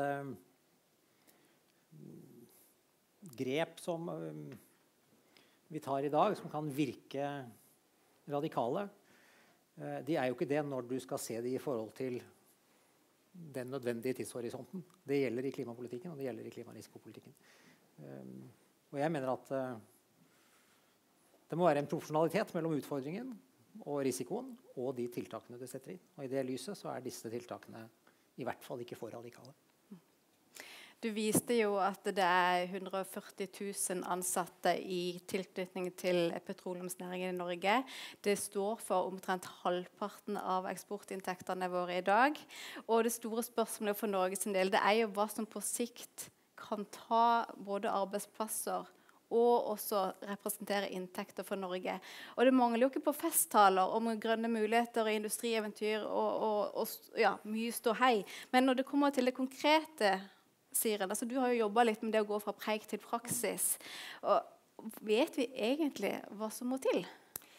grep som vi tar i dag, som kan virke radikale, de er jo ikke det når du skal se det i forhold til den nødvendige tidshorisonten. Det gjelder i klimapolitikken, og det gjelder i klimarisikopolitikken. Og jeg mener at det må være en profesjonalitet mellom utfordringen og risikoen og de tiltakene du setter inn. Og i det lyset så er disse tiltakene i hvert fall ikke for radikale. Du viste jo at det er 140 000 ansatte i tilknytning til petroleumsnæringen i Norge. Det står for omtrent halvparten av eksportinntektene våre i dag. Og det store spørsmålet for Norges del, det er jo hva som på sikt kan ta både arbeidsplasser og også representere inntekter for Norge. Og det mangler jo ikke på festtaler om grønne muligheter og industrieventyr og ja, mye ståhei. Men når det kommer til det konkrete, Siren, altså du har jo jobbet litt med det å gå fra preik til praksis. Og vet vi egentlig hva som må til?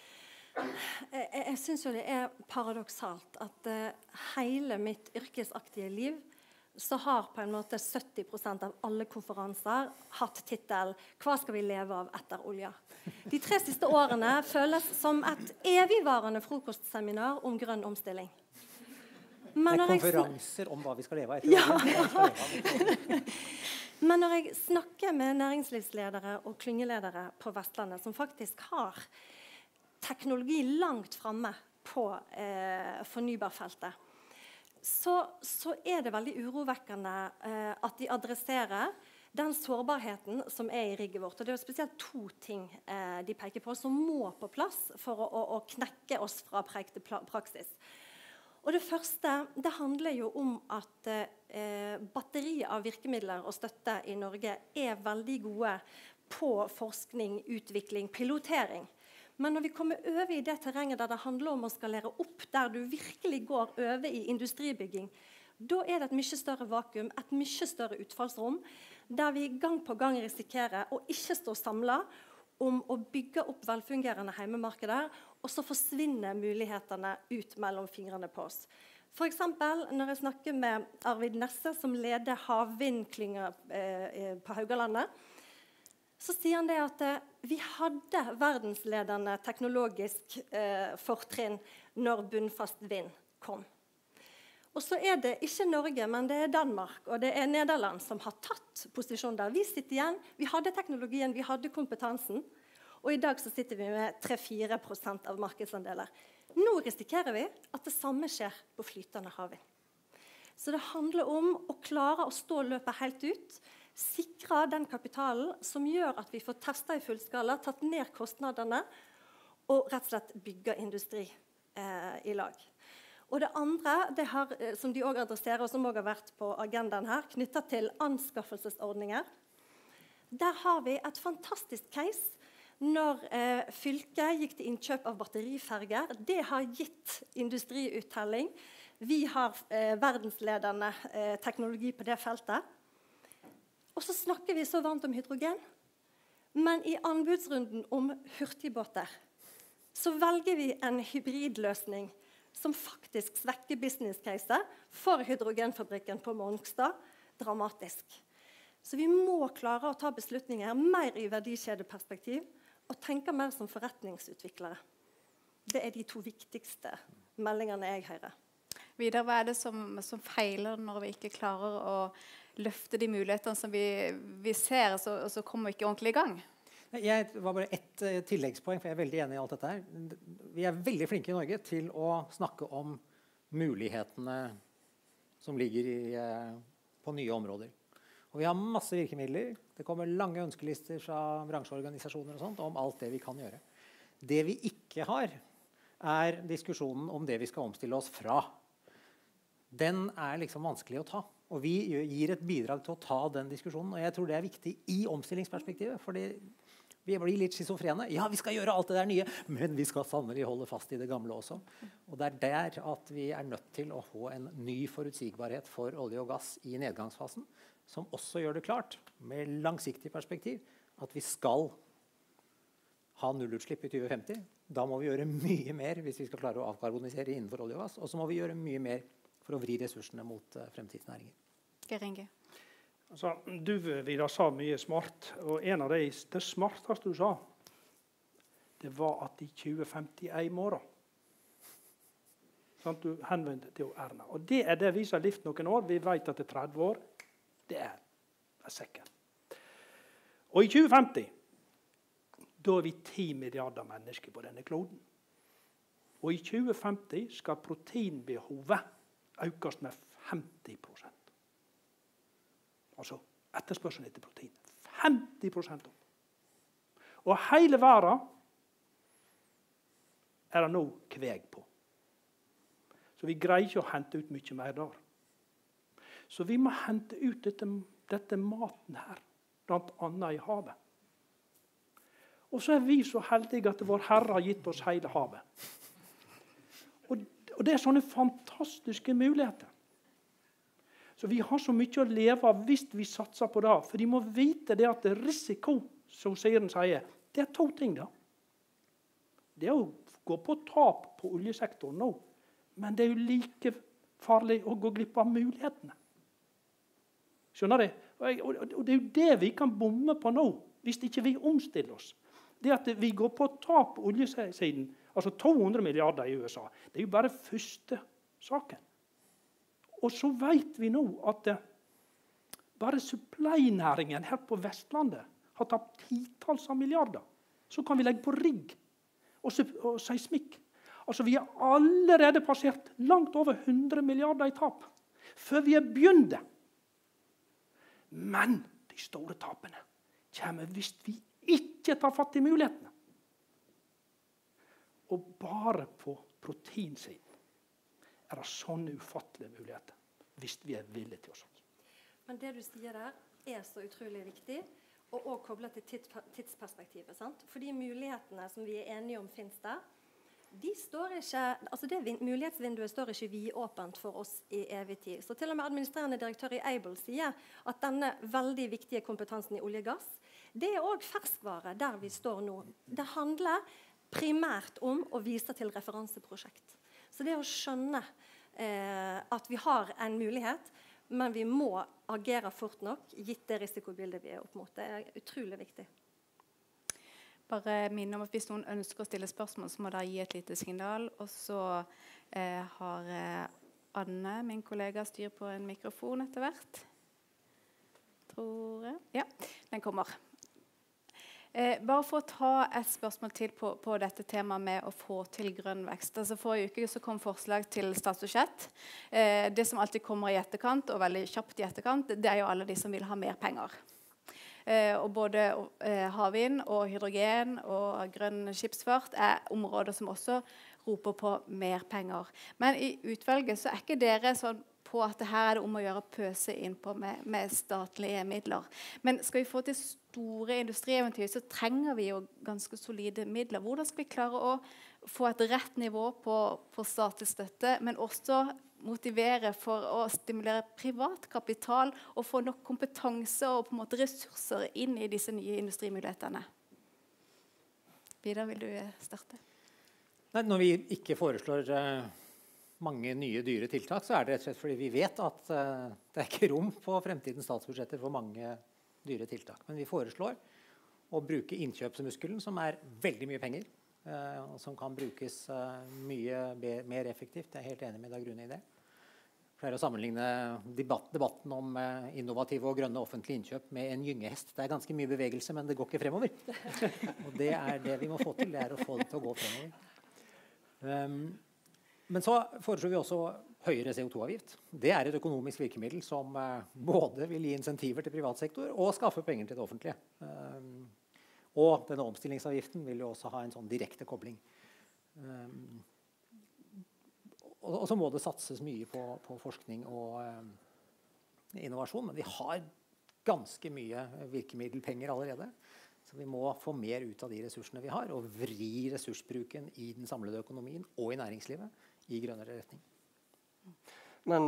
Jeg synes jo det er paradoksalt at hele mitt yrkesaktive liv så har på en måte 70% av alle konferanser hatt titel «Hva skal vi leve av etter olja?». De 3 siste årene føles som et evigvarende frokostseminar om grønn omstilling. Men det er konferanser om hva vi skal leve av etter olja. Men når jeg snakker med næringslivsledere og klyngeledere på Vestlandet, som faktisk har teknologi langt fremme på fornybarfeltet, så er det veldig urovekkende at de adresserer den sårbarheten som er i rigget vårt. Og det er spesielt 2 ting de peker på som må på plass for å knekke oss fra preik til praksis. Og det første, det handler jo om at batteriet av virkemidler og støtte i Norge er veldig gode på forskning, utvikling, pilotering. Men når vi kommer over i det terrenget der det handler om å skalere opp, der du virkelig går over i industribygging, da er det et mye større vakuum, et mye større utfallsrom, der vi gang på gang risikerer å ikke stå samlet om å bygge opp velfungerende heimemarkeder, og så forsvinner mulighetene ut mellom fingrene på oss. For eksempel, når jeg snakker med Arvid Nesse, som leder havvindklynga på Haugalandet, så sier han det at vi hadde verdensledende teknologisk fortrinn når bunnfast vind kom. Og så er det ikke Norge, men det er Danmark og det er Nederland som har tatt posisjon der. Vi sitter igjen, vi hadde teknologien, vi hadde kompetansen, og i dag så sitter vi med 3-4% av markedsandeler. Nå risikerer vi at det samme skjer på flytende havvind. Så det handler om å klare å stå løpet helt ut, sikre den kapitalen som gjør at vi får testet i fullskala, tatt ned kostnadene og rett og slett bygge industri i lag. Og det andre, det har, som de også adresserer, og som også har vært på agendaen her, knyttet til anskaffelsesordninger. Der har vi et fantastisk case når fylket gikk til innkjøp av batteriferger. Det har gitt industriuttelling. Vi har verdensledende teknologi på det feltet. Og så snakker vi så varmt om hydrogen, men i anbudsrunden om hurtigbåter så velger vi en hybridløsning som faktisk svekker business-caset for hydrogenfabrikken på Mongstad dramatisk. Så vi må klare å ta beslutninger mer i verdikjedeperspektiv og tenke mer som forretningsutviklere. Det er de 2 viktigste meldingene jeg hører. Videre, hva er det som feiler når vi ikke klarer å løfte de mulighetene som vi ser, og så kommer vi ikke ordentlig i gang? Jeg var bare ett tilleggspoeng, for jeg er veldig enig i alt dette her. Vi er veldig flinke i Norge til å snakke om mulighetene som ligger på nye områder. Og vi har masse virkemidler. Det kommer lange ønskelister fra bransjeorganisasjoner og sånt, om alt det vi kan gjøre. Det vi ikke har, er diskusjonen om det vi skal omstille oss fra. Den er liksom vanskelig å ta. Og vi gir et bidrag til å ta den diskusjonen. Og jeg tror det er viktig i omstillingsperspektivet. Fordi vi blir litt schizofrene. Ja, vi skal gjøre alt det der nye, men vi skal sannelig holde fast i det gamle også. Og det er der at vi er nødt til å få en ny forutsigbarhet for olje og gass i nedgangsfasen, som også gjør det klart, med langsiktig perspektiv, at vi skal ha nullutslipp i 2050. Da må vi gjøre mye mer hvis vi skal klare å avkarbonisere innenfor olje og gass. Og så må vi gjøre mye mer for å vri ressursene mot fremtidsnæringer. Geir Inge. Altså, du, Vidar, sa mye smart, og en av det smarteste du sa, det var at i 2050 er i morgen. Sånn, du henvendte til Erna. Og det er det vi som har levd noen år. Vi vet at det er 30 år. Det er sikkert. Og i 2050, da er vi 10 milliarder mennesker på denne kloden. Og i 2050 skal proteinbehovet økes med 50%. Altså etterspørselen etter protein. 50% opp. Og hele verden er det nå kveg på. Så vi greier ikke å hente ut mye mer der. Så vi må hente ut dette maten her, blant annet i havet. Og så vi så heldige at vår Herre har gitt oss hele havet. Og det sånne fantastiske muligheter. Så vi har så mye å leve av hvis vi satser på det. For de må vite det at risiko, som Siren sier, det 2 ting da. Det å gå på tap på oljesektoren nå, men det jo like farlig å gå glipp av mulighetene. Skjønner du? Og det jo det vi kan bomme på nå, hvis ikke vi omstiller oss. Det at vi går på tap på oljesiden, altså 200 milliarder i USA, det jo bare første saken. Og så vet vi nå at bare supply-næringen her på Vestlandet har tapt titalls av milliarder. Så kan vi legge på rigg og seismikk. Altså vi har allerede passert langt over 100 milliarder i tap, før vi begynt. Men de store tapene kommer hvis vi ikke tar fatt i mulighetene. Og bare på proteinsiden det sånne ufattelige muligheter, hvis vi villige til å satse. Men det du sier der så utrolig viktig, og også koblet til tidsperspektivet. Sant? Fordi mulighetene som vi enige om finnes der, de står ikke, altså det mulighetsvinduet står ikke vidåpent for oss i evig tid. Så til og med administrerende direktør i Able sier at denne veldig viktige kompetansen i olje og gass, det også ferskvare der vi står nå. Det handler primært om å vise til referanseprosjekt. Så det å skjønne at vi har en mulighet, men vi må agere fort nok, gitt det risikobildet vi opp mot. Det utrolig viktig. Bare minne om at hvis noen ønsker å stille spørsmål, så må dere gi et lite signal. Og så har Anne, min kollega, styr på en mikrofon etter hvert. Tror jeg. Ja, den kommer. Bare for å ta et spørsmål til på dette temaet med å få til grønn vekst. Altså forrige uke så kom forslag til statsbudsjett. Det som alltid kommer i etterkant, og veldig kjapt i etterkant, det jo alle de som vil ha mer penger. Og både havvind og hydrogen og grønn skipsfart områder som også roper på mer penger. Men i utvalget så ikke dere sånn på at her det om å gjøre pøse inn på med statlige midler. Men skal vi få til store industrieventyr, så trenger vi jo ganske solide midler. Hvordan skal vi klare å få et rett nivå på statlig støtte, men også motivere for å stimulere privat kapital og få nok kompetanse og på en måte ressurser inn i disse nye industrimulighetene? Vidar, vil du starte? Nei, når vi ikke foreslår mange nye dyre tiltak, så det rett og slett fordi vi vet at det ikke rom på fremtidens statsbudsjetter for mange dyre tiltak. Men vi foreslår å bruke innkjøpsmuskelen, som veldig mye penger, og som kan brukes mye mer effektivt. Jeg helt enig med Dag Rune i det. Jeg pleier å sammenligne debatten om innovative og grønne offentlige innkjøp med en gyngehest. Det ganske mye bevegelse, men det går ikke fremover. Og det det vi må få til, det å få det til å gå fremover. Men så foreslår vi også høyere CO2-avgift. Det et økonomisk virkemiddel som både vil gi insentiver til privat sektor og skaffe penger til det offentlige. Og denne omstillingsavgiften vil jo også ha en sånn direkte kobling. Og så må det satses mye på forskning og innovasjon, men vi har ganske mye virkemiddelpenger allerede. Så vi må få mer ut av de ressursene vi har, og vri ressursbruken i den samlede økonomien og i næringslivet i grønnere retning. Men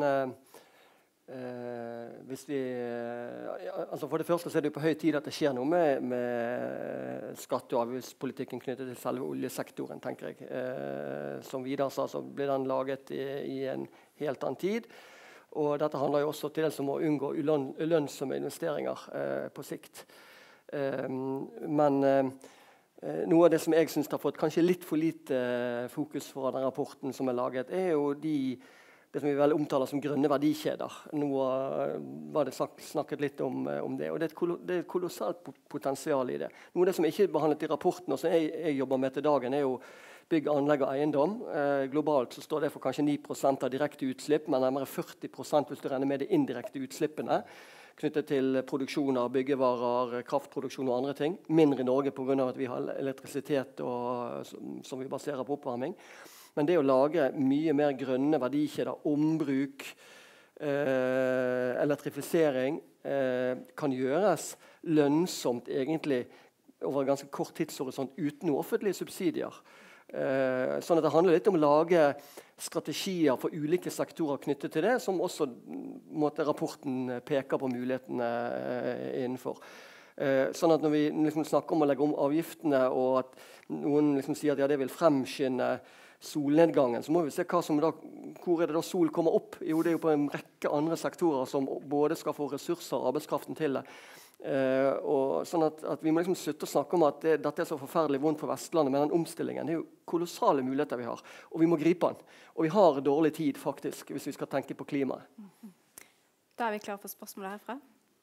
hvis vi altså for det første så det jo på høy tid at det skjer noe med skatte- og avgiftspolitikken knyttet til selve oljesektoren, tenker jeg. Som Vidar sa, så ble den laget i en helt annen tid. Og dette handler jo også til dels om å unngå ulønnsomme investeringer på sikt. Men noe av det som jeg synes har fått kanskje litt for lite fokus fra den rapporten som laget, jo det som vi vel omtaler som grønne verdikjeder. Nå var det snakket litt om det, og det et kolossalt potensial i det. Noe av det som ikke behandlet i rapporten, og som jeg jobber med til dagen, jo bygg, anlegg og eiendom. Globalt så står det for kanskje 9% av direkte utslipp, men nærmere 40% hvis du regner med de indirekte utslippene knyttet til produksjon av byggevarer, kraftproduksjon og andre ting. Mindre i Norge på grunn av at vi har elektrisitet som vi baserer på oppvarming. Men det å lage mye mer grønne verdikjeder, ombruk, elektrifisering kan gjøres lønnsomt egentlig over en ganske kort tidshorisont uten noe offentlige subsidier. Sånn at det handler litt om å lage strategier for ulike sektorer knyttet til det, som også rapporten peker på mulighetene innenfor. Sånn at når vi liksom snakker om å legge om avgiftene, og at noen liksom sier at ja, det vil fremskynde solnedgangen, så må vi se hvor er det da sol kommer opp. Jo, det er jo på en rekke andre sektorer som både skal få ressurser og arbeidskraften til det. Og sånn at vi må liksom slutte å snakke om at dette så forferdelig vondt for Vestlandet, men den omstillingen det jo kolossale muligheter vi har, og vi må gripe den. Og vi har dårlig tid faktisk, hvis vi skal tenke på klimaet. Da vi klare for spørsmålet herfra.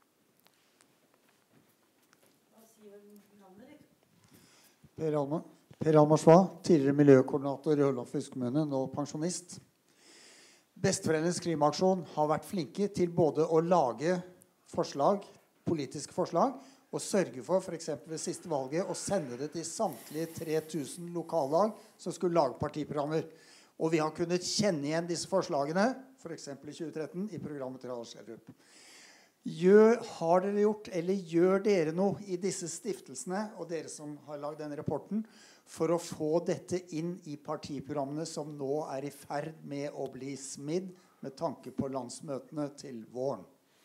Per Almar Sva, tidligere miljøkoordinator i Ørland fylkeskommune, nå pensjonist. Besteforeldrenes klimaaksjon har vært flinke til både å lage forslag, politiske forslag, og sørge for eksempel ved siste valget, å sende det til samtlige 3000 lokallag som skulle lage partiprogrammer. Og vi har kunnet kjenne igjen disse forslagene, for eksempel i 2013, i programmet til Harald Schjelderup. Har dere gjort, eller gjør dere noe i disse stiftelsene, og dere som har laget denne rapporten, for å få dette inn i partiprogrammene som nå er i ferd med å bli smidd med tanke på landsmøtene til våren?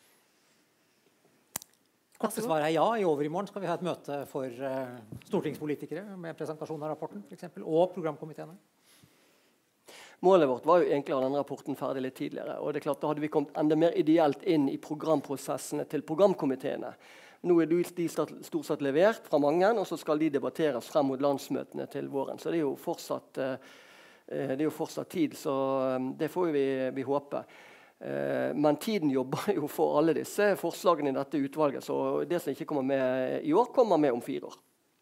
Korte svar ja. I overmorgen skal vi ha et møte for stortingspolitikere med presentasjon av rapporten, for eksempel, og programkomiteene. Målet vårt var jo egentlig å ha denne rapporten ferdig litt tidligere, og det er klart da hadde vi kommet enda mer ideelt inn i programprosessene til programkomiteene. Nå er de stort sett levert fra mange, og så skal de debatteres frem mot landsmøtene til våren. Så det er jo fortsatt tid, så det får vi håpe. Men tiden jobber jo for alle disse forslagene i dette utvalget, så det som ikke kommer med i år, kommer med om 4 år.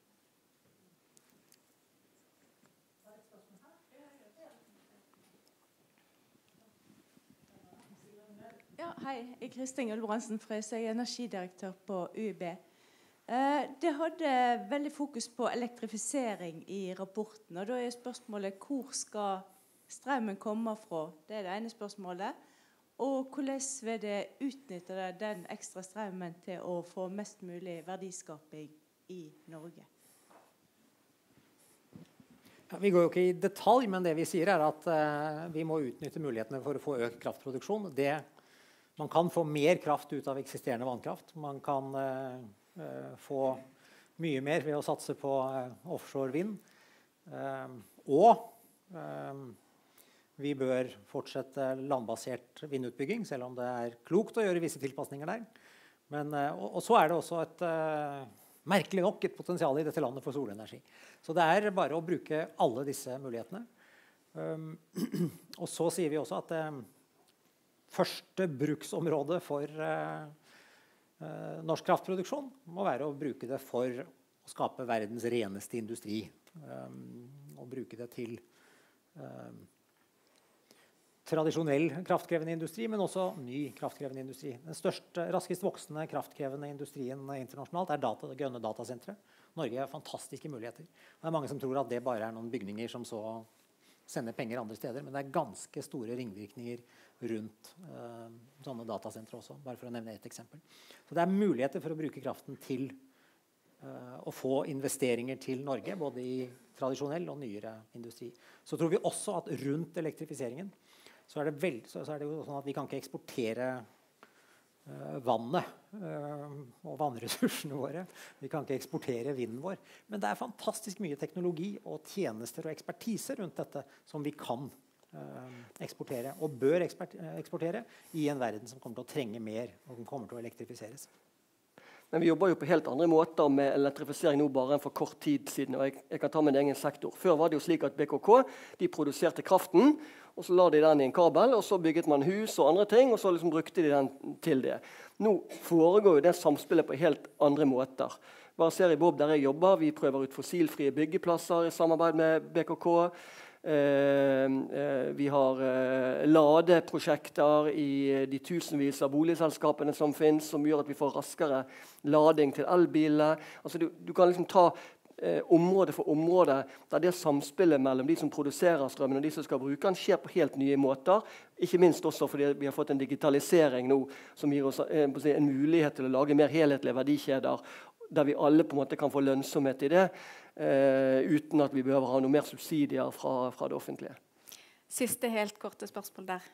Ja, hei, jeg er Kristin Gulbrandsen Frøs, jeg er energidirektør på UiB. Det hadde veldig fokus på elektrifisering i rapporten, og da er spørsmålet hvor skal strømmen komme fra? Det er det ene spørsmålet. Og hvordan vil det utnytte den ekstra strømmen til å få mest mulig verdiskaping i Norge? Ja, vi går jo ikke i detalj, men det vi sier er at vi må utnytte mulighetene for å få økt kraftproduksjon. Man kan få mer kraft ut av eksisterende vannkraft. Man kan få mye mer ved å satse på offshore vind. Vi bør fortsette landbasert vindutbygging, selv om det er klokt å gjøre visse tilpasninger der. Og så er det også merkelig nok et potensial i dette landet for solenergi. Så det er bare å bruke alle disse mulighetene. Og så sier vi også at første bruksområde for norsk kraftproduksjon må være å bruke det for å skape verdens reneste industri. Og bruke det til tradisjonell kraftkrevende industri, men også ny kraftkrevende industri. Den raskest voksende kraftkrevende industrien internasjonalt er grønne datasentre. Norge har fantastiske muligheter. Det er mange som tror at det bare er noen bygninger som så sender penger andre steder, men det er ganske store ringvirkninger rundt sånne datasentre også, bare for å nevne et eksempel. Så det er muligheter for å bruke kraften til å få investeringer til Norge, både i tradisjonell og nyere industri. Så tror vi også at rundt elektrifiseringen så er det jo sånn at vi kan ikke eksportere vannet og vannressursene våre. Vi kan ikke eksportere vinden vår. Men det er fantastisk mye teknologi og tjenester og ekspertise rundt dette som vi kan eksportere og bør eksportere i en verden som kommer til å trenge mer og som kommer til å elektrifiseres. Men vi jobber jo på helt andre måter med elektrifisering nå bare enn for kort tid siden. Og jeg kan ta min egen sektor. Før var det jo slik at BKK de produserte kraften, og så la de den i en kabel, og så bygget man hus og andre ting, og så liksom brukte de den til det. Nå foregår jo det samspillet på helt andre måter. Bare ser i Bob der jeg jobber, vi prøver ut fossilfrie byggeplasser i samarbeid med BKK. Vi har ladeprosjekter i de tusenvis av boligselskapene som finnes, som gjør at vi får raskere lading til elbiler. Altså du kan liksom ta område for område, der det samspillet mellom de som produserer strømmen og de som skal bruke den, skjer på helt nye måter. Ikke minst også fordi vi har fått en digitalisering nå som gir oss en mulighet til å lage mer helhetlige verdikjeder, der vi alle på en måte kan få lønnsomhet i det, uten at vi behøver ha noe mer subsidier fra det offentlige. Siste helt korte spørsmål der.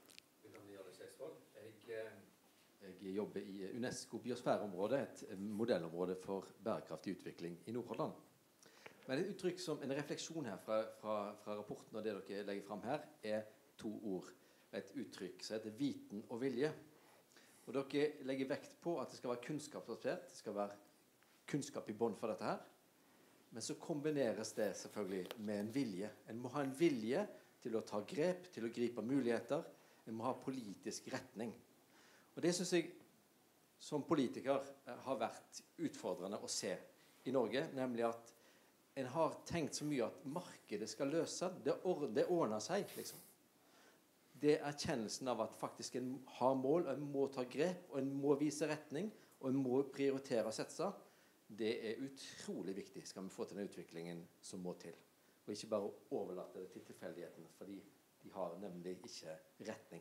Jeg jobber i UNESCO biosfæreområdet, et modellområde for bærekraftig utvikling i Nord-Hordaland. Men et uttrykk som en refleksjon her fra rapporten og det dere legger frem her, er 2 ord. Et uttrykk som heter viten og vilje. Og dere legger vekt på at det skal være kunnskapsbasert, det skal være kunnskap i bånd for dette her. Men så kombineres det selvfølgelig med en vilje. En må ha en vilje til å ta grep, til å gripe muligheter. En må ha politisk retning. Og det synes jeg som politiker har vært utfordrende å se i Norge, nemlig at en har tenkt så mye at markedet skal løse, det ordner seg, liksom. Det er erkjennelsen av at faktisk en har mål, og en må ta grep, og en må vise retning, og en må prioritere og sette seg. Det er utrolig viktig, skal vi få til den utviklingen som må til. Og ikke bare overlate det til tilfeldighetene, fordi de har nemlig ikke retning.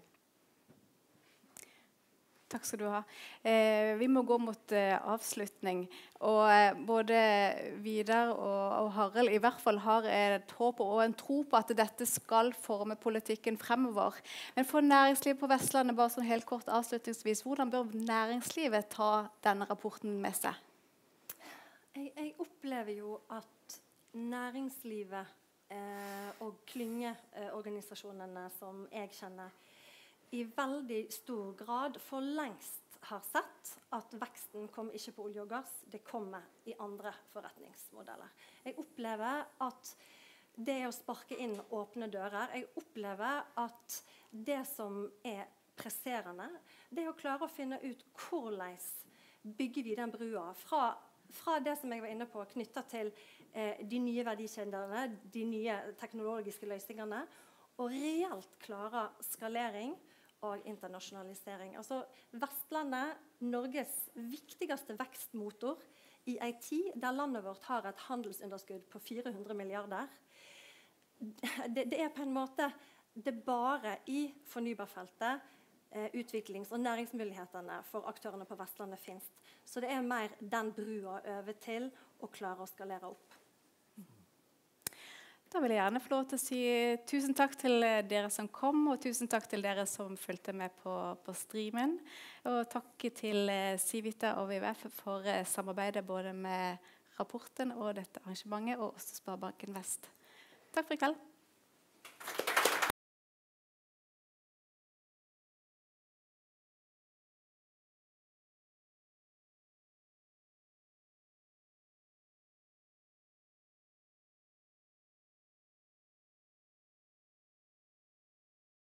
Takk skal du ha. Vi må gå mot avslutning. Og både Vidar og Harald i hvert fall har et håp og en tro på at dette skal forme politikken fremover. Men for næringslivet på Vestlandet, bare sånn helt kort avslutningsvis, hvordan bør næringslivet ta denne rapporten med seg? Jeg opplever jo at næringslivet og klyngeorganisasjonene som jeg kjenner, i veldig stor grad for lengst har sett at veksten kom ikke på olje og gass, det kommer i andre forretningsmodeller. Jeg opplever at det å sparke inn åpne dører, jeg opplever at det som er presserende, det er å klare å finne ut hvordan bygger vi den brua fra det som jeg var inne på, knyttet til de nye verdikjedene, de nye teknologiske løsningene, og reelt klare skalering og internasjonalisering. Altså Vestlandet, Norges viktigste vekstmotor i en tid der landet vårt har et handelsunderskudd på 400 milliarder. Det er på en måte det bare i fornybarfeltet utviklings- og næringsmulighetene for aktørene på Vestlandet finnes. Så det er mer den brua over til å klare å skalere opp. Da vil jeg gjerne få lov til å si tusen takk til dere som kom, og tusen takk til dere som fulgte med på streamen. Og takk til Civita og WWF for samarbeidet både med rapporten og dette arrangementet, og også Sparebanken Vest. Takk for i kveld.